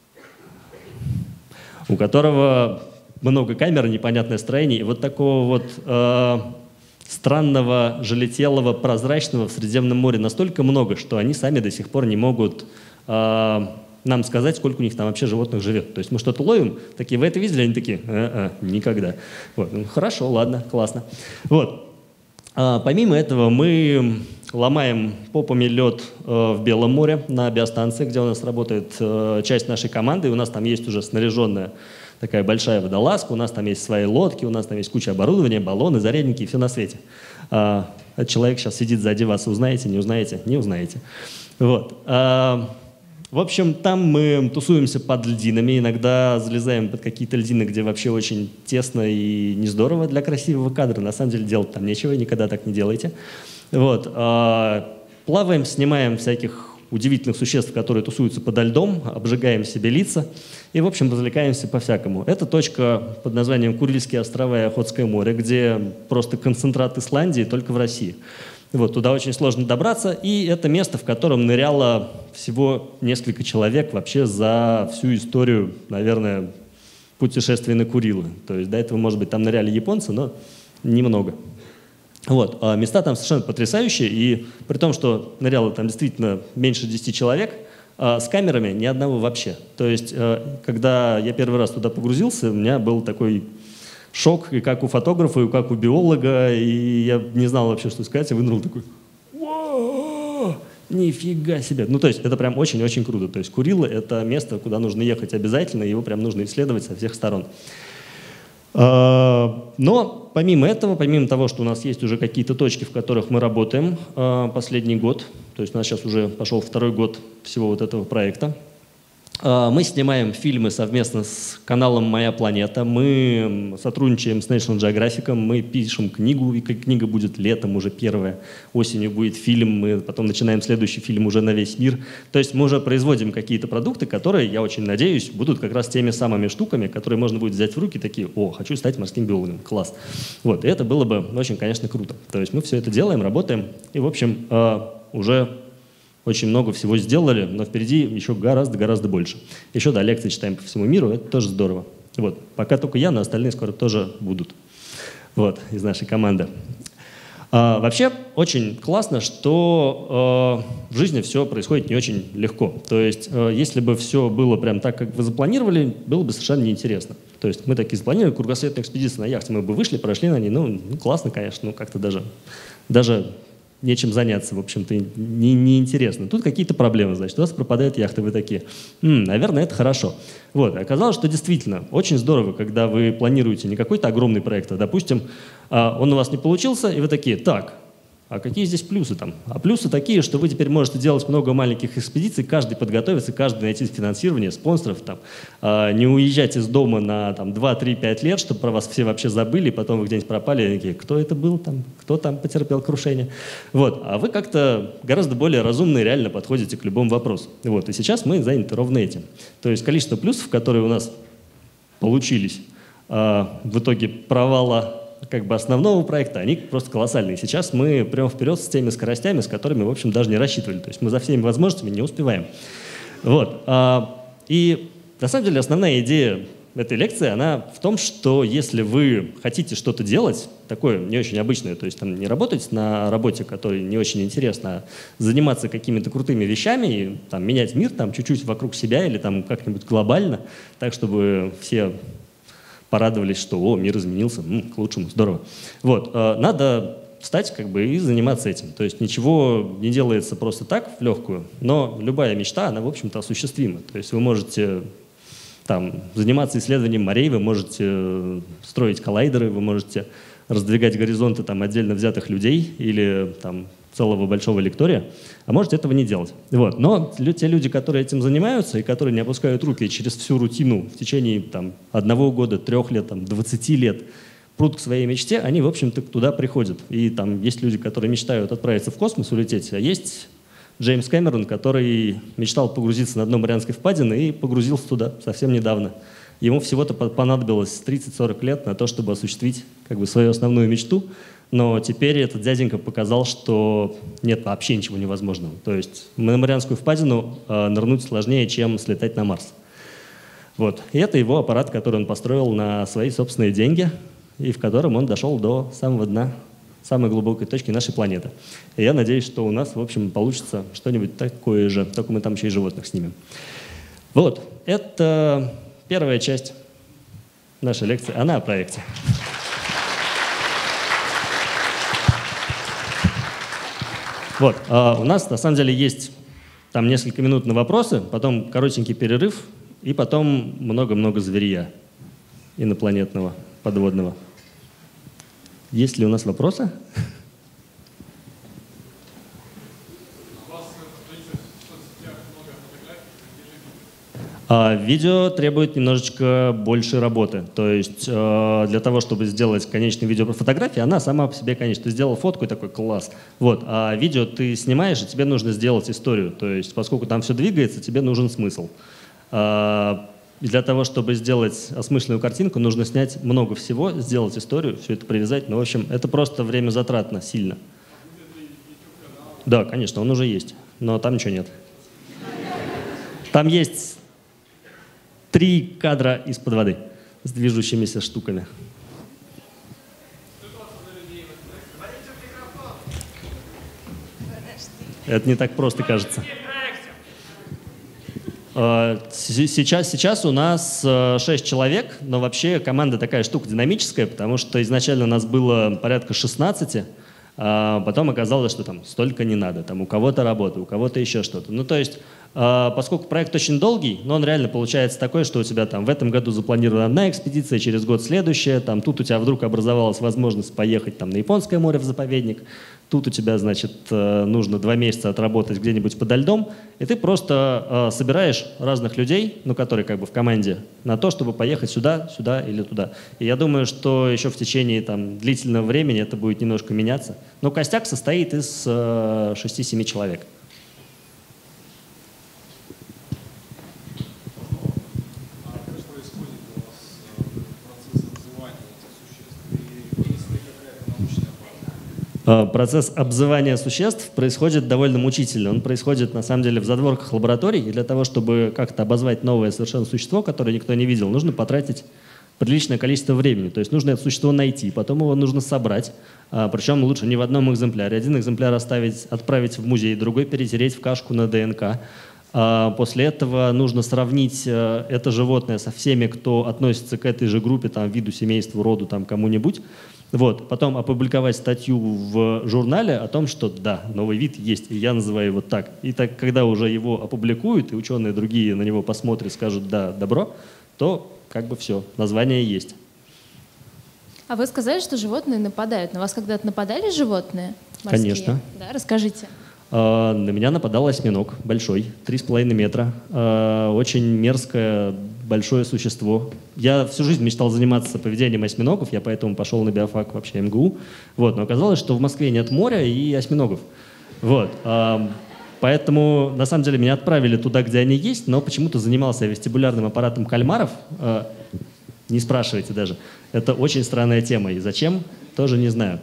у которого много камер, непонятное строение, и вот такого вот э, странного, желетелого, прозрачного в Средиземном море настолько много, что они сами до сих пор не могут э, нам сказать, сколько у них там вообще животных живет. То есть мы что-то ловим, такие: вы это видели? Они такие: а -а, никогда. Вот. Ну, хорошо, ладно, классно. Вот. А, помимо этого мы ломаем попами лед э, в Белом море на биостанции, где у нас работает э, часть нашей команды, и у нас там есть уже снаряженная такая большая водолазка, у нас там есть свои лодки, у нас там есть куча оборудования, баллоны, зарядники и все на свете. А, этот человек сейчас сидит сзади вас, узнаете, не узнаете? Не узнаете. Вот. А, в общем, там мы тусуемся под льдинами, иногда залезаем под какие-то льдины, где вообще очень тесно и не здорово для красивого кадра. На самом деле делать там нечего, никогда так не делайте. Вот. А, плаваем, снимаем всяких удивительных существ, которые тусуются подо льдом, обжигаем себе лица и, в общем, развлекаемся по-всякому. Это точка под названием Курильские острова и Охотское море, где просто концентрат Исландии только в России. Вот, туда очень сложно добраться, и это место, в котором ныряло всего несколько человек вообще за всю историю, наверное, путешествия на Курилы. То есть до этого, может быть, там ныряли японцы, но немного. Вот. А места там совершенно потрясающие, и при том, что ныряло там действительно меньше десяти человек, а с камерами ни одного вообще. То есть, когда я первый раз туда погрузился, у меня был такой шок, и как у фотографа, и как у биолога, и я не знал вообще, что сказать, и вынырнул такой: «О, нифига себе!» Ну, то есть, это прям очень-очень круто. То есть, Курилы — это место, куда нужно ехать обязательно, его прям нужно исследовать со всех сторон. Но помимо этого, помимо того, что у нас есть уже какие-то точки, в которых мы работаем последний год, то есть у нас сейчас уже пошел второй год всего вот этого проекта, мы снимаем фильмы совместно с каналом «Моя планета», мы сотрудничаем с National Geographic, мы пишем книгу, и книга будет летом уже первая, осенью будет фильм, мы потом начинаем следующий фильм уже на весь мир. То есть мы уже производим какие-то продукты, которые, я очень надеюсь, будут как раз теми самыми штуками, которые можно будет взять в руки, такие: «О, хочу стать морским биологом, класс». Вот, и это было бы очень, конечно, круто. То есть мы все это делаем, работаем, и, в общем, уже очень много всего сделали, но впереди еще гораздо-гораздо больше. Еще, да, лекции читаем по всему миру, это тоже здорово. Вот. Пока только я, но остальные скоро тоже будут. Вот, из нашей команды. А, вообще, очень классно, что э, в жизни все происходит не очень легко. То есть, э, если бы все было прям так, как вы запланировали, было бы совершенно неинтересно. То есть, мы такие запланировали кругосветную экспедицию на яхте, мы бы вышли, прошли на ней, ну, ну классно, конечно, ну, как-то даже... даже нечем заняться, в общем-то, не, неинтересно. Тут какие-то проблемы, значит, у вас пропадает яхта, вы такие: «М, наверное, это хорошо». Вот, и оказалось, что действительно очень здорово, когда вы планируете не какой-то огромный проект, а, допустим, он у вас не получился, и вы такие: «Так, а какие здесь плюсы там?» А плюсы такие, что вы теперь можете делать много маленьких экспедиций, каждый подготовиться, каждый найти финансирование, спонсоров, там, э, не уезжать из дома на два-три-пять лет, чтобы про вас все вообще забыли, и потом вы где-нибудь пропали, и такие: «Кто это был там? Кто там потерпел крушение?» Вот. А вы как-то гораздо более разумно и реально подходите к любому вопросу. Вот. И сейчас мы заняты ровно этим. То есть количество плюсов, которые у нас получились э, в итоге провала как бы основного проекта, они просто колоссальные. Сейчас мы прямо вперед с теми скоростями, с которыми, в общем, даже не рассчитывали. То есть мы за всеми возможностями не успеваем. Вот. И на самом деле основная идея этой лекции, она в том, что если вы хотите что-то делать, такое не очень обычное, то есть там не работать на работе, которая не очень интересна, а заниматься какими-то крутыми вещами и там, менять мир там чуть-чуть вокруг себя или там как-нибудь глобально, так, чтобы все порадовались, что «О, мир изменился, м, к лучшему, здорово». Вот, э, надо встать как бы и заниматься этим. То есть ничего не делается просто так, в легкую, но любая мечта, она, в общем-то, осуществима. То есть вы можете там заниматься исследованием морей, вы можете строить коллайдеры, вы можете раздвигать горизонты там отдельно взятых людей или там целого большого лектория, а можете этого не делать. Вот. Но те люди, которые этим занимаются и которые не опускают руки через всю рутину в течение там, одного года, трех лет, там, двадцати лет прут к своей мечте, они, в общем-то, туда приходят. И там есть люди, которые мечтают отправиться в космос, улететь, а есть Джеймс Кэмерон, который мечтал погрузиться на дно Марианской впадины и погрузился туда совсем недавно. Ему всего-то понадобилось тридцать-сорок лет на то, чтобы осуществить как бы, свою основную мечту. Но теперь этот дяденька показал, что нет вообще ничего невозможного. То есть на Марианскую впадину э, нырнуть сложнее, чем слетать на Марс. Вот. И это его аппарат, который он построил на свои собственные деньги, и в котором он дошел до самого дна, самой глубокой точки нашей планеты. И я надеюсь, что у нас, в общем, получится что-нибудь такое же, только мы там еще и животных снимем. Вот. Это первая часть нашей лекции. Она о проекте. Вот, а у нас на самом деле есть там несколько минут на вопросы, потом коротенький перерыв и потом много-много зверья инопланетного, подводного. Есть ли у нас вопросы? А, видео требует немножечко больше работы. То есть э, для того, чтобы сделать конечное видео про фотографии, она сама по себе, конечно, ты сделал фотку и такой класс. Вот. А видео ты снимаешь, и тебе нужно сделать историю. То есть поскольку там все двигается, тебе нужен смысл. А, и для того, чтобы сделать осмысленную картинку, нужно снять много всего, сделать историю, все это привязать. Ну, в общем, это просто время затратно сильно. Да, конечно, он уже есть, но там ничего нет. Там есть три кадра из-под воды с движущимися штуками. Это не так просто кажется. Сейчас, сейчас у нас шесть человек, но вообще команда такая штука динамическая, потому что изначально у нас было порядка шестнадцати, а потом оказалось, что там столько не надо, там у кого-то работа, у кого-то еще что-то. Ну, то есть, поскольку проект очень долгий, но он реально получается такой, что у тебя там в этом году запланирована одна экспедиция, через год следующая, там тут у тебя вдруг образовалась возможность поехать там на Японское море в заповедник, тут у тебя, значит, нужно два месяца отработать где-нибудь подо льдом, и ты просто собираешь разных людей, ну, которые как бы в команде, на то, чтобы поехать сюда, сюда или туда. И я думаю, что еще в течение там длительного времени это будет немножко меняться. Но костяк состоит из шести-семи человек. Процесс обзывания существ происходит довольно мучительно. Он происходит, на самом деле, в задворках лабораторий. И для того, чтобы как-то обозвать новое совершенно существо, которое никто не видел, нужно потратить приличное количество времени. То есть нужно это существо найти, потом его нужно собрать. Причем лучше не в одном экземпляре. Один экземпляр оставить, отправить в музей, другой перетереть в кашку на ДНК. После этого нужно сравнить это животное со всеми, кто относится к этой же группе, там, виду, семейству, роду, там, кому-нибудь. Вот. Потом опубликовать статью в журнале о том, что да, новый вид есть, и я называю его так. И так, когда уже его опубликуют, и ученые другие на него посмотрят, скажут да, добро, то как бы все, название есть. А вы сказали, что животные нападают. На вас когда-то нападали животные морские? Конечно. Да, расскажите. Uh, на меня нападал осьминог, большой, три с половиной метра, uh, очень мерзкое, большое существо. Я всю жизнь мечтал заниматься поведением осьминогов, я поэтому пошел на биофак вообще эм гэ у, вот, но оказалось, что в Москве нет моря и осьминогов. Вот, uh, поэтому, на самом деле, меня отправили туда, где они есть, но почему-то занимался вестибулярным аппаратом кальмаров, uh, не спрашивайте даже, это очень странная тема, и зачем, тоже не знаю.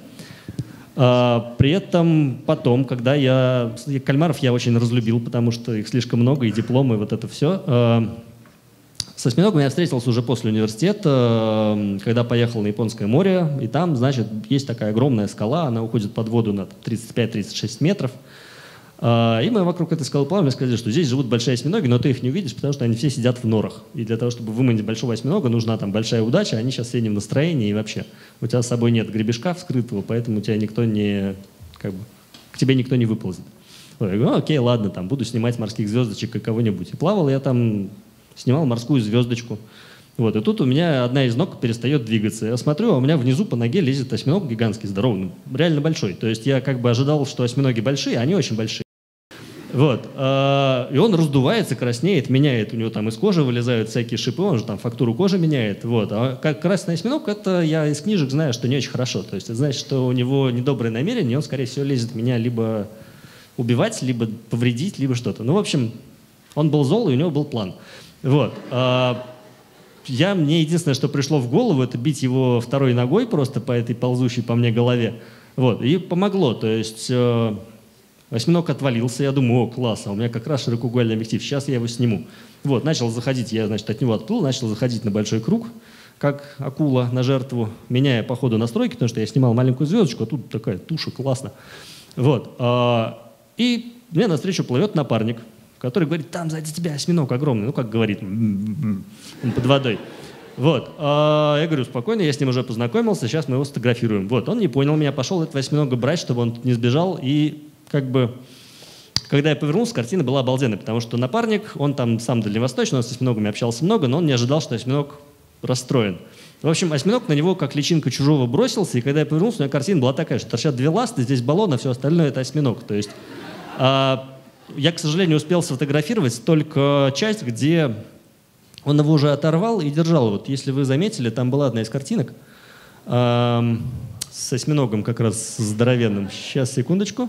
Uh, при этом потом, когда я... Кальмаров я очень разлюбил, потому что их слишком много, и дипломы, и вот это все. Uh, с осьминогом я встретился уже после университета, uh, когда поехал на Японское море, и там, значит, есть такая огромная скала, она уходит под воду на тридцать пять — тридцать шесть метров. Uh, и мы вокруг этой скалы плавали, сказали, что здесь живут большие осьминоги, но ты их не увидишь, потому что они все сидят в норах. И для того, чтобы выманить большого осьминога, нужна там большая удача, они сейчас все не в настроении, и вообще у тебя с собой нет гребешка вскрытого, поэтому тебя никто не, как бы, к тебе никто не выползет. Я говорю, ну, окей, ладно, там, буду снимать морских звездочек и кого-нибудь. И плавал я там, снимал морскую звездочку. Вот, и тут у меня одна из ног перестает двигаться. Я смотрю, а у меня внизу по ноге лезет осьминог гигантский, здоровый, реально большой. То есть я как бы ожидал, что осьминоги большие, а они очень большие. Вот, э, и он раздувается, краснеет, меняет, у него там из кожи вылезают всякие шипы, он же там фактуру кожи меняет. Вот. А как красный осьминог, это я из книжек знаю, что не очень хорошо. То есть это значит, что у него недобрые намерения, и он, скорее всего, лезет меня либо убивать, либо повредить, либо что-то. Ну, в общем, он был зол, и у него был план. Вот. Э, я, мне единственное, что пришло в голову, это бить его второй ногой просто по этой ползущей по мне голове. Вот. И помогло. То есть... Э, Осьминог отвалился, я думаю, о, класс, а у меня как раз широкоугольный объектив, сейчас я его сниму. Вот, начал заходить, я, значит, от него отплыл, начал заходить на большой круг, как акула на жертву, меняя по ходу настройки, потому что я снимал маленькую звездочку, а тут такая туша, классно. Вот, а, и мне навстречу плывет напарник, который говорит, там сзади тебя осьминог огромный, ну, как говорит, он под водой. Вот, а, я говорю, спокойно, я с ним уже познакомился, сейчас мы его сфотографируем. Вот, он не понял меня, пошел этого осьминога брать, чтобы он не сбежал, и как бы, когда я повернулся, картина была обалденная, потому что напарник, он там сам дальневосточный, он с осьминогами общался много, но он не ожидал, что осьминог расстроен. В общем, осьминог на него как личинка чужого бросился, и когда я повернулся, у меня картина была такая, что торчат две ласты, здесь баллон, а все остальное — это осьминог. То есть а, я, к сожалению, успел сфотографировать только часть, где он его уже оторвал и держал. Вот, если вы заметили, там была одна из картинок а, с осьминогом как раз здоровенным. Сейчас, секундочку.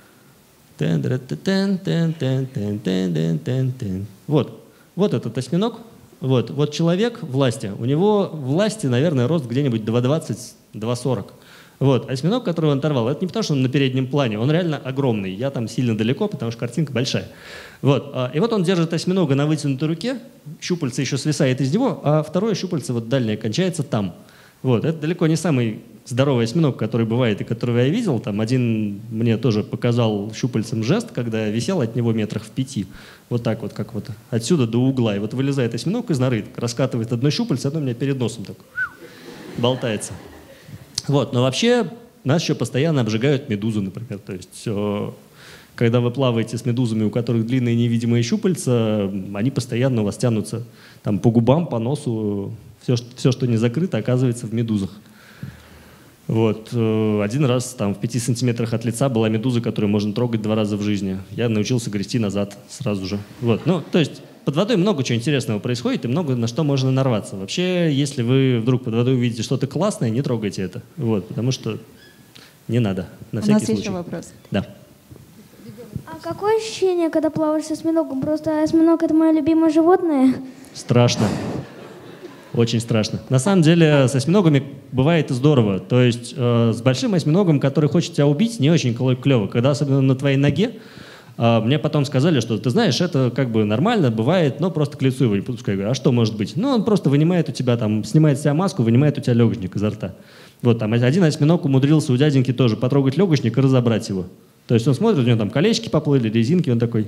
Вот, вот этот осьминог, вот, вот человек в ласте, у него в ласте, наверное, рост где-нибудь два двадцать — два сорок. Вот, осьминог, которого он оторвал, это не потому, что он на переднем плане, он реально огромный, я там сильно далеко, потому что картинка большая. Вот, и вот он держит осьминога на вытянутой руке, щупальце еще свисает из него, а второе щупальце, вот дальнее, кончается там. Вот. Это далеко не самый здоровый осьминог, который бывает и которого я видел. Там один мне тоже показал щупальцем жест, когда я висел от него метрах в пяти. Вот так вот, как вот отсюда до угла. И вот вылезает осьминог из норы, так раскатывает одно щупальце, оно у меня перед носом так болтается. Вот. Но вообще нас еще постоянно обжигают медузы, например. То есть, э, когда вы плаваете с медузами, у которых длинные невидимые щупальца, они постоянно у вас тянутся там, по губам, по носу. Все, все, что не закрыто, оказывается в медузах. Вот. Один раз там, в пяти сантиметрах от лица была медуза, которую можно трогать два раза в жизни. Я научился грести назад сразу же. Вот. Ну, то есть под водой много чего интересного происходит и много на что можно нарваться. Вообще, если вы вдруг под водой увидите что-то классное, не трогайте это. Вот, потому что не надо. На всякий случай. У нас еще вопрос. Да. А какое ощущение, когда плаваешь с осьминогом? Просто осьминог — это мое любимое животное. Страшно. Очень страшно. На самом деле с осьминогами бывает и здорово. То есть э, с большим осьминогом, который хочет тебя убить, не очень клево. Когда особенно на твоей ноге, э, мне потом сказали, что ты знаешь, это как бы нормально, бывает, но просто к лицу его не пускай. Я говорю, а что может быть? Ну, он просто вынимает у тебя, там, снимает с себя маску, вынимает у тебя легочник изо рта. Вот там один осьминог умудрился у дяденьки тоже потрогать легочник и разобрать его. То есть он смотрит, у него там колечки поплыли, резинки, он такой...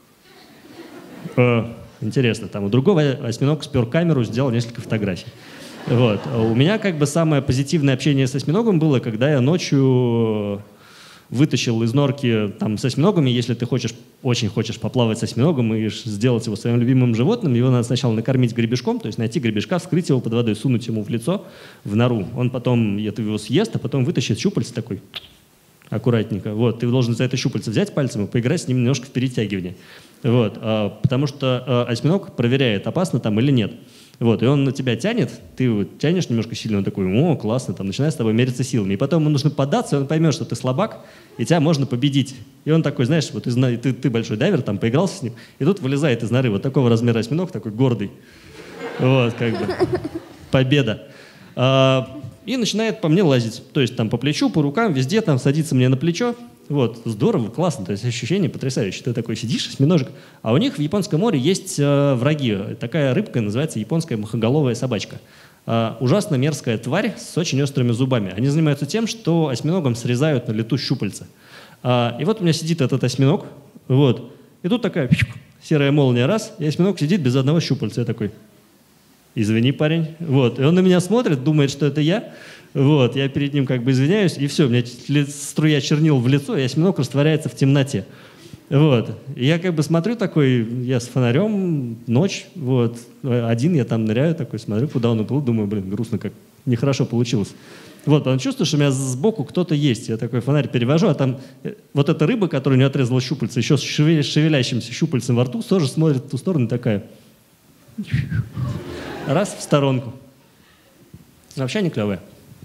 Э, Интересно, там у другого осьминог спер камеру, сделал несколько фотографий. Вот. У меня как бы самое позитивное общение с осьминогом было, когда я ночью вытащил из норки там, с осьминогами. Если ты хочешь, очень хочешь поплавать с осьминогом и сделать его своим любимым животным, его надо сначала накормить гребешком, то есть найти гребешка, вскрыть его под водой, сунуть ему в лицо, в нору. Он потом это его съест, а потом вытащит щупальце такой аккуратненько. Вот. Ты должен за это щупальце взять пальцем и поиграть с ним немножко в перетягивание. Вот, а, потому что а, осьминог проверяет, опасно там или нет. Вот, и он на тебя тянет, ты вот тянешь немножко сильно, он такой, о, классно, там, начинает с тобой мериться силами. И потом ему нужно поддаться, и он поймет, что ты слабак, и тебя можно победить. И он такой, знаешь, вот ты, ты, ты большой дайвер, там, поигрался с ним, и тут вылезает из норы вот такого размера осьминог, такой гордый. Вот, как бы, победа. А, и начинает по мне лазить, то есть там по плечу, по рукам, везде там садится мне на плечо. Вот, здорово, классно, то есть ощущение потрясающее. Ты такой сидишь, осьминожек, а у них в Японском море есть э, враги. Такая рыбка называется японская махоголовая собачка. Э, ужасно мерзкая тварь с очень острыми зубами. Они занимаются тем, что осьминогам срезают на лету щупальца. Э, и вот у меня сидит этот осьминог, вот, и тут такая серая молния раз, и осьминог сидит без одного щупальца. Я такой, извини, парень. Вот, и он на меня смотрит, думает, что это я. Вот, я перед ним как бы извиняюсь, и все, у меня струя чернил в лицо, и осьминог растворяется в темноте. Вот. И я как бы смотрю такой, я с фонарем, ночь, вот, один я там ныряю такой, смотрю, куда он уплыл, думаю, блин, грустно, как нехорошо получилось. Вот, потом чувствую, что у меня сбоку кто-то есть, я такой фонарь перевожу, а там вот эта рыба, которая не отрезала щупальца, еще с шевелящимся щупальцем во рту, тоже смотрит в ту сторону такая. Раз, в сторонку. Вообще не клевая.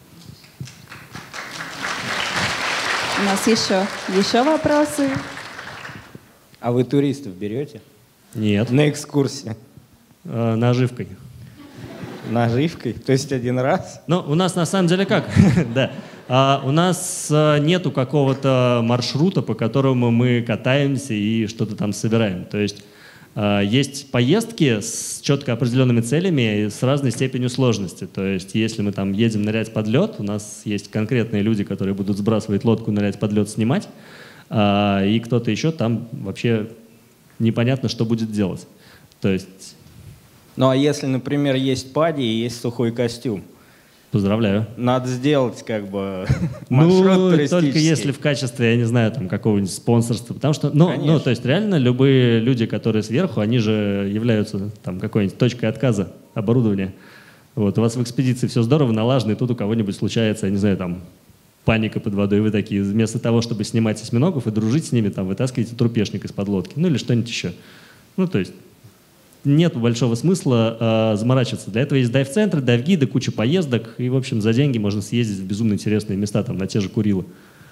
У нас еще, еще вопросы. А вы туристов берете? Нет. На экскурсии? Э, наживкой. Наживкой? То есть один раз? Ну, у нас на самом деле как? Да. А, у нас а, нету какого-то маршрута, по которому мы катаемся и что-то там собираем. То есть а, есть поездки с четко определенными целями и с разной степенью сложности. То есть если мы там едем нырять под лед, у нас есть конкретные люди, которые будут сбрасывать лодку, нырять под лед, снимать, а, и кто-то еще там вообще непонятно, что будет делать. То есть... Ну а если, например, есть пади и есть сухой костюм? Поздравляю. Надо сделать как бы маршрут ну, туристический. Только если в качестве, я не знаю, там какого-нибудь спонсорства. Потому что, ну, ну, то есть реально любые люди, которые сверху, они же являются там какой-нибудь точкой отказа оборудования. Вот, у вас в экспедиции все здорово, налажено, и тут у кого-нибудь случается, я не знаю, там паника под водой, и вы такие, вместо того, чтобы снимать осьминогов и дружить с ними, там вытаскиваете трупешник из-под лодки, ну или что-нибудь еще. Ну, то есть нет большого смысла э, заморачиваться. Для этого есть дайв-центры, дайв-гиды, куча поездок, и, в общем, за деньги можно съездить в безумно интересные места, там, на те же Курилы.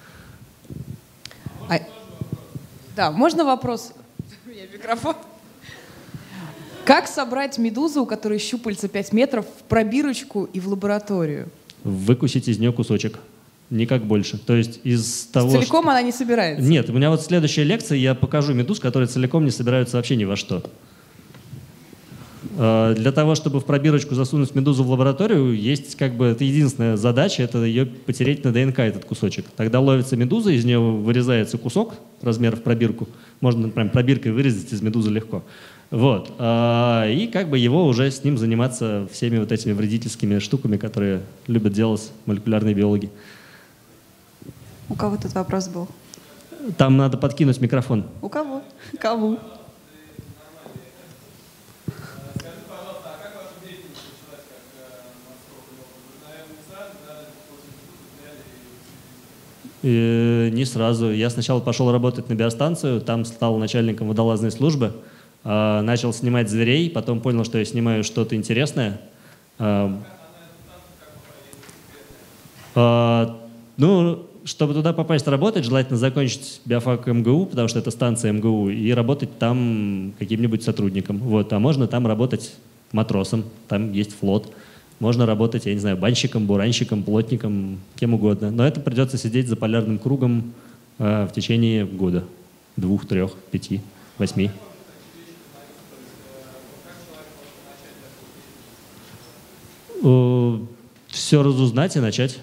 А... Да, можно вопрос? Я микрофон. Как собрать медузу, у которой щупальца пять метров, в пробирочку и в лабораторию? Выкусить из нее кусочек. Никак больше. То есть из того, целиком что... она не собирается? Нет, у меня вот следующая лекция, я покажу медуз, которые целиком не собираются вообще ни во что. Э, Для того, чтобы в пробирочку засунуть медузу в лабораторию, есть как бы это единственная задача, это ее потереть на ДНК, этот кусочек. Тогда ловится медуза, из нее вырезается кусок размером в пробирку. Можно прям пробиркой вырезать из медузы легко. Вот. А, И как бы его уже с ним заниматься всеми вот этими вредительскими штуками, которые любят делать молекулярные биологи. У кого тут вопрос был? Там надо подкинуть микрофон. У кого? Кому? И не сразу. Я сначала пошел работать на биостанцию, там стал начальником водолазной службы, а, начал снимать зверей, потом понял, что я снимаю что-то интересное. А, а, ну, чтобы туда попасть работать, желательно закончить биофак МГУ, потому что это станция МГУ, и работать там каким-нибудь сотрудником. Вот. А можно там работать матросом, там есть флот. Можно работать, я не знаю, банщиком, буранщиком, плотником, кем угодно. Но это придется сидеть за полярным кругом э, в течение года. Двух, трех, пяти, восьми. Э, все разузнать и начать.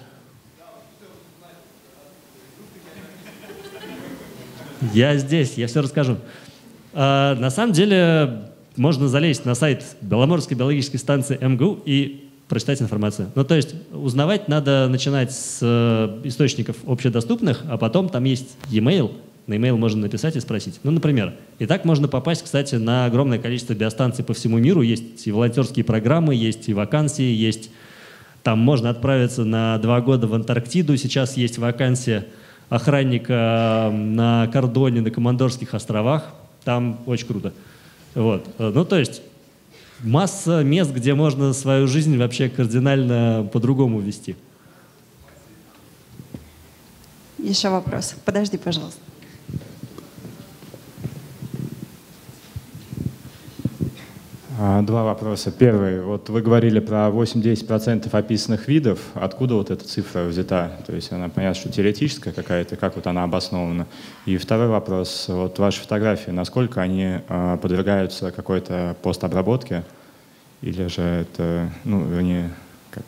Я здесь, я все расскажу. Э, на самом деле можно залезть на сайт Беломорской биологической станции МГУ и прочитать информацию. Ну, то есть узнавать надо начинать с э, источников общедоступных, а потом там есть e-mail, на e-mail можно написать и спросить. Ну, например, и так можно попасть, кстати, на огромное количество биостанций по всему миру. Есть и волонтерские программы, есть и вакансии, есть... Там можно отправиться на два года в Антарктиду. Сейчас есть вакансия охранника на Кордоне, на Командорских островах. Там очень круто. Вот. Ну, то есть масса мест, где можно свою жизнь вообще кардинально по-другому вести. Еще вопрос. Подожди, пожалуйста. Два вопроса. Первый. Вот вы говорили про восемь-десять процентов описанных видов. Откуда вот эта цифра взята? То есть она, понятно, что теоретическая какая-то, как вот она обоснована? И второй вопрос. Вот ваши фотографии, насколько они э, подвергаются какой-то постобработке? Или же это, ну, вернее, как?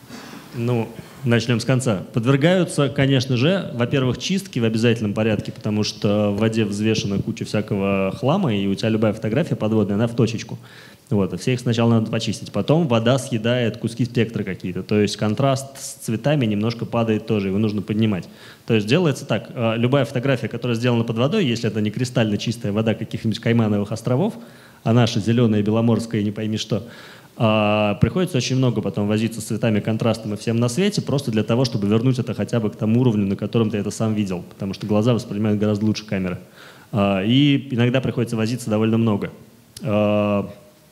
Ну, начнем с конца. Подвергаются, конечно же, во-первых, чистке в обязательном порядке, потому что в воде взвешена куча всякого хлама, и у тебя любая фотография подводная, она в точечку. Вот, и все их сначала надо почистить. Потом вода съедает куски спектра какие-то. То есть контраст с цветами немножко падает тоже, его нужно поднимать. То есть делается так. Любая фотография, которая сделана под водой, если это не кристально чистая вода каких-нибудь Каймановых островов, а наша зеленая, беломорская, не пойми что, а, приходится очень много потом возиться с цветами, контрастом и всем на свете, просто для того, чтобы вернуть это хотя бы к тому уровню, на котором ты это сам видел. Потому что глаза воспринимают гораздо лучше камеры. А, и иногда приходится возиться довольно много. А,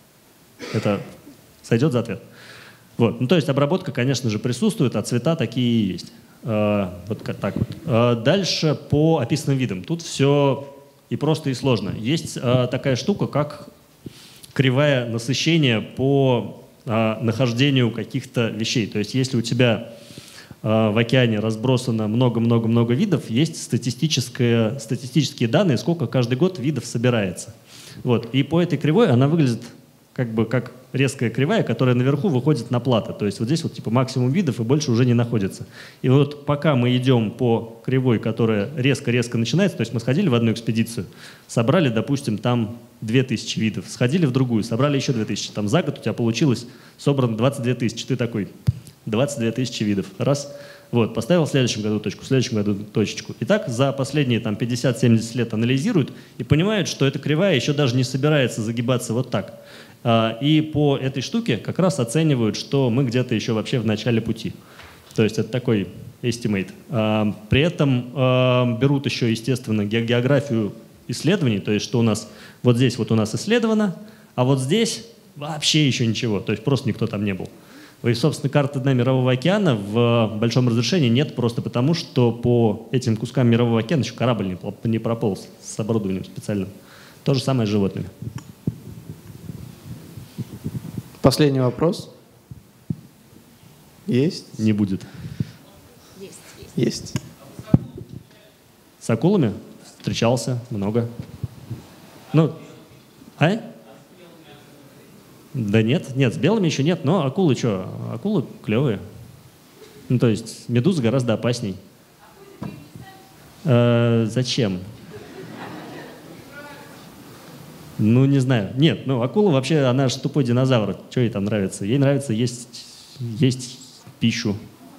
Это сойдет за ответ? Вот. Ну, то есть обработка, конечно же, присутствует, а цвета такие и есть. А, вот так вот. А дальше по описанным видам. Тут все и просто, и сложно. Есть а, такая штука, как кривая насыщения по а, нахождению каких-то вещей. То есть если у тебя а, в океане разбросано много-много-много видов, есть статистические, статистические данные, сколько каждый год видов собирается. Вот. И по этой кривой она выглядит как бы как резкая кривая, которая наверху выходит на плато. То есть вот здесь вот типа максимум видов и больше уже не находится. И вот пока мы идем по кривой, которая резко-резко начинается, то есть мы сходили в одну экспедицию, собрали, допустим, там две тысячи видов, сходили в другую, собрали еще две тысячи. Там за год у тебя получилось собрано двадцать две тысячи. Ты такой, двадцать две тысячи видов. Раз. Вот, поставил в следующем году точку, в следующем году точечку. И так за последние там пятьдесят-семьдесят лет анализируют и понимают, что эта кривая еще даже не собирается загибаться вот так. И по этой штуке как раз оценивают, что мы где-то еще вообще в начале пути. То есть это такой estimate. При этом берут еще, естественно, географию исследований, то есть что у нас вот здесь вот у нас исследовано, а вот здесь вообще еще ничего, то есть просто никто там не был. И, собственно, карты дна Мирового океана в большом разрешении нет просто потому, что по этим кускам Мирового океана еще корабль не прополз с оборудованием специальным. То же самое с животными. Последний вопрос. Есть? Не будет. Есть. Есть. С акулами встречался много. Ну, а? Да нет, нет, с белыми еще нет, но акулы что? Акулы клевые. Ну, то есть медуза гораздо опасней. Э, зачем? Ну, не знаю. Нет, ну, акула вообще, она же тупой динозавр. Что ей там нравится? Ей нравится есть, есть пищу.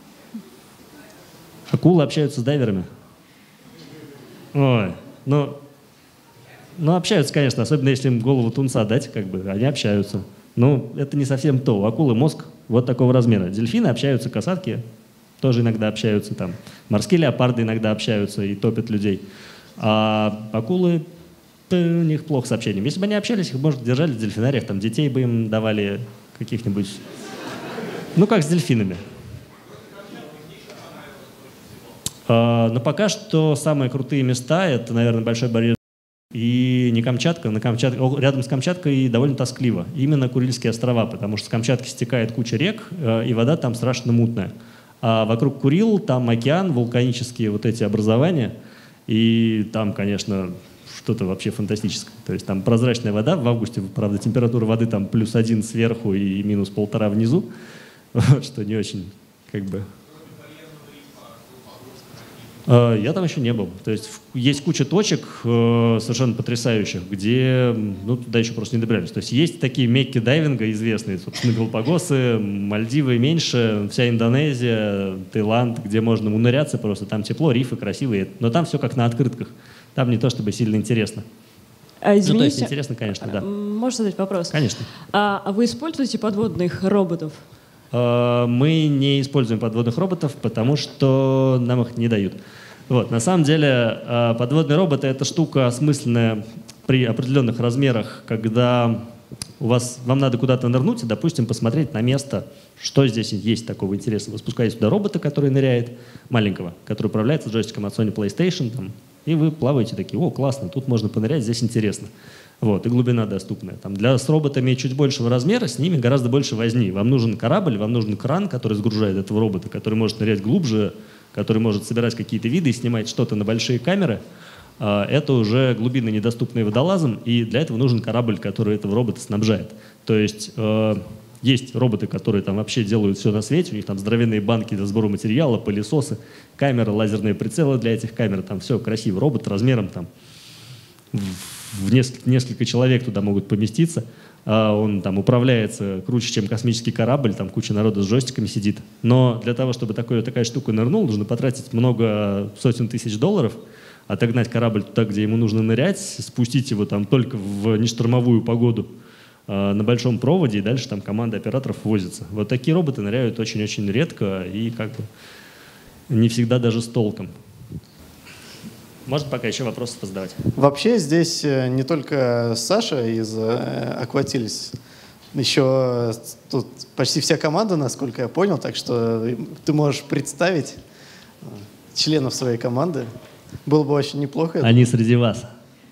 Акулы общаются с дайверами. Ой, ну, ну, общаются, конечно, особенно если им голову тунца дать, как бы, они общаются. Ну, это не совсем то. У акулы мозг вот такого размера. Дельфины общаются, касатки тоже иногда общаются, там, морские леопарды иногда общаются и топят людей. А акулы, у них плохо с общением. Если бы они общались, их, может, держали в дельфинариях, там, детей бы им давали каких-нибудь... Ну, как с дельфинами. А, но пока что самые крутые места — это, наверное, Большой барьер и не Камчатка. На Камчатке, рядом с Камчаткой довольно тоскливо. Именно Курильские острова, потому что с Камчатки стекает куча рек, и вода там страшно мутная. А вокруг Курил там океан, вулканические вот эти образования, и там, конечно, что-то вообще фантастическое. То есть там прозрачная вода, в августе, правда, температура воды там плюс один сверху и минус полтора внизу, что не очень, как бы... Я там еще не был. То есть есть куча точек э, совершенно потрясающих, где ну, туда еще просто не добирались. То есть есть такие мекки дайвинга известные, собственно, Галапагосы, Мальдивы меньше, вся Индонезия, Таиланд, где можно уныряться просто, там тепло, рифы красивые, но там все как на открытках. Там не то чтобы сильно интересно. А, извините, ну, то есть интересно, конечно, да. Можно задать вопрос? Конечно. А, а вы используете подводных роботов? Мы не используем подводных роботов, потому что нам их не дают. Вот. На самом деле подводные роботы — это штука осмысленная при определенных размерах, когда у вас, вам надо куда-то нырнуть и, допустим, посмотреть на место, что здесь есть такого интересного. Вы спускаете туда робота, который ныряет, маленького, который управляется джойстиком от Sony PlayStation, там, и вы плаваете такие: о, классно, тут можно понырять, здесь интересно. Вот, и глубина доступная. Там для, с роботами чуть большего размера, с ними гораздо больше возни. Вам нужен корабль, вам нужен кран, который сгружает этого робота, который может нырять глубже, который может собирать какие-то виды и снимать что-то на большие камеры. Это уже глубины, недоступные водолазам, и для этого нужен корабль, который этого робота снабжает. То есть э, есть роботы, которые там вообще делают все на свете, у них там здоровенные банки для сбора материала, пылесосы, камеры, лазерные прицелы для этих камер, там все красиво. Робот размером там в несколько, несколько человек туда могут поместиться. Он там управляется круче, чем космический корабль, там куча народа с джойстиками сидит. Но для того, чтобы такое, такая штука нырнул, нужно потратить много сотен тысяч долларов, отогнать корабль туда, где ему нужно нырять, спустить его там только в нештормовую погоду на большом проводе, и дальше там команда операторов возится. Вот такие роботы ныряют очень-очень редко и как бы не всегда даже с толком. Может, пока еще вопросы позадавать. Вообще здесь не только Саша из Aquatilis, еще тут почти вся команда, насколько я понял, так что ты можешь представить членов своей команды. Было бы очень неплохо. Они среди вас.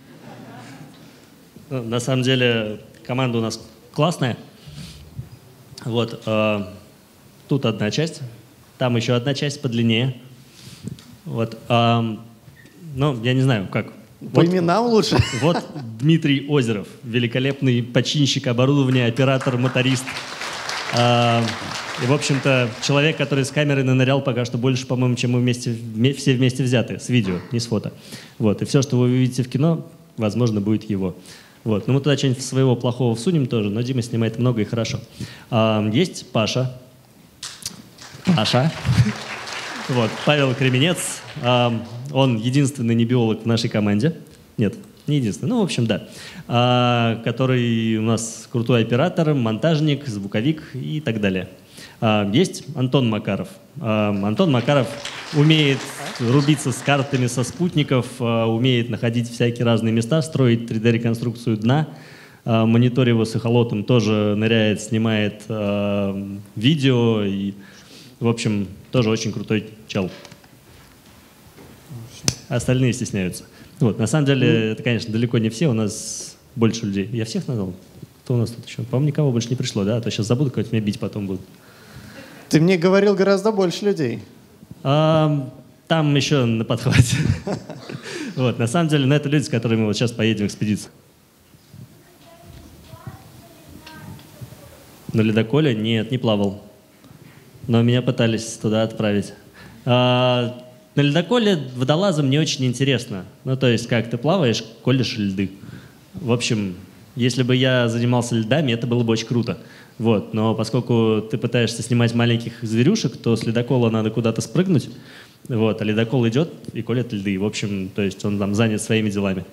Ну, на самом деле команда у нас классная. Вот, э, тут одна часть, там еще одна часть подлиннее. Вот. Э, Ну, я не знаю, как. По вот, именам лучше. Вот Дмитрий Озеров, великолепный починщик оборудования, оператор, моторист. А, и, в общем-то, человек, который с камерой нанырял пока что больше, по-моему, чем мы вместе, все вместе взяты, с видео, не с фото. Вот. И все, что вы увидите в кино, возможно, будет его. Вот. Но мы туда что-нибудь своего плохого всунем тоже, но Дима снимает много и хорошо. А, есть Паша. Паша. Вот, Павел Кременец, э, он единственный не биолог в нашей команде. Нет, не единственный, ну, в общем, да. Э, который у нас крутой оператор, монтажник, звуковик и так далее. Э, есть Антон Макаров. Э, Антон Макаров умеет рубиться с картами со спутников, э, умеет находить всякие разные места, строить три дэ-реконструкцию дна. Э, монитор его с эхолотом тоже ныряет, снимает э, видео и... В общем, тоже очень крутой чел. Остальные стесняются. Вот, на самом деле, это, конечно, далеко не все. У нас больше людей. Я всех назвал? Кто у нас тут еще? По-моему, никого больше не пришло, да? А то сейчас забуду, кого-нибудь меня бить потом будут. Ты мне говорил гораздо больше людей. А, там еще на подхвате. Вот, на самом деле, ну, это люди, с которыми вот сейчас поедем в экспедицию. На ледоколе? Нет, не плавал. Но меня пытались туда отправить. А, на ледоколе водолазом не очень интересно. Ну, то есть, как ты плаваешь, колешь льды. В общем, если бы я занимался льдами, это было бы очень круто. Вот. Но поскольку ты пытаешься снимать маленьких зверюшек, то с ледокола надо куда-то спрыгнуть. Вот. А ледокол идет и колет льды. В общем, то есть он там занят своими делами.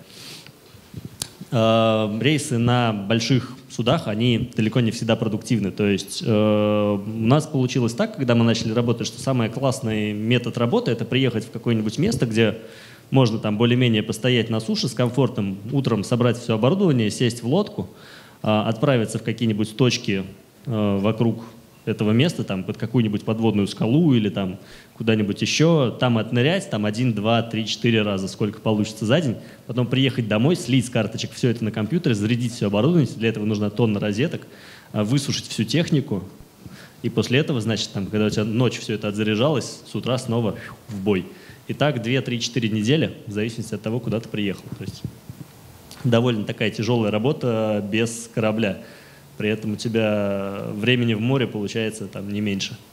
А, рейсы на больших судах, они далеко не всегда продуктивны. То есть э, у нас получилось так, когда мы начали работать, что самый классный метод работы — это приехать в какое-нибудь место, где можно там более-менее постоять на суше с комфортом, утром собрать все оборудование, сесть в лодку, э, отправиться в какие-нибудь точки э, вокруг этого места, там, под какую-нибудь подводную скалу или там куда-нибудь еще, там отнырять, там один, два, три, четыре раза, сколько получится за день, потом приехать домой, слить с карточек все это на компьютере, зарядить все оборудование, для этого нужна тонна розеток, высушить всю технику, и после этого, значит, там, когда у тебя ночь все это отзаряжалось, с утра снова в бой. И так две, три, четыре недели, в зависимости от того, куда ты приехал. То есть довольно такая тяжелая работа без корабля. При этом у тебя времени в море получается там не меньше.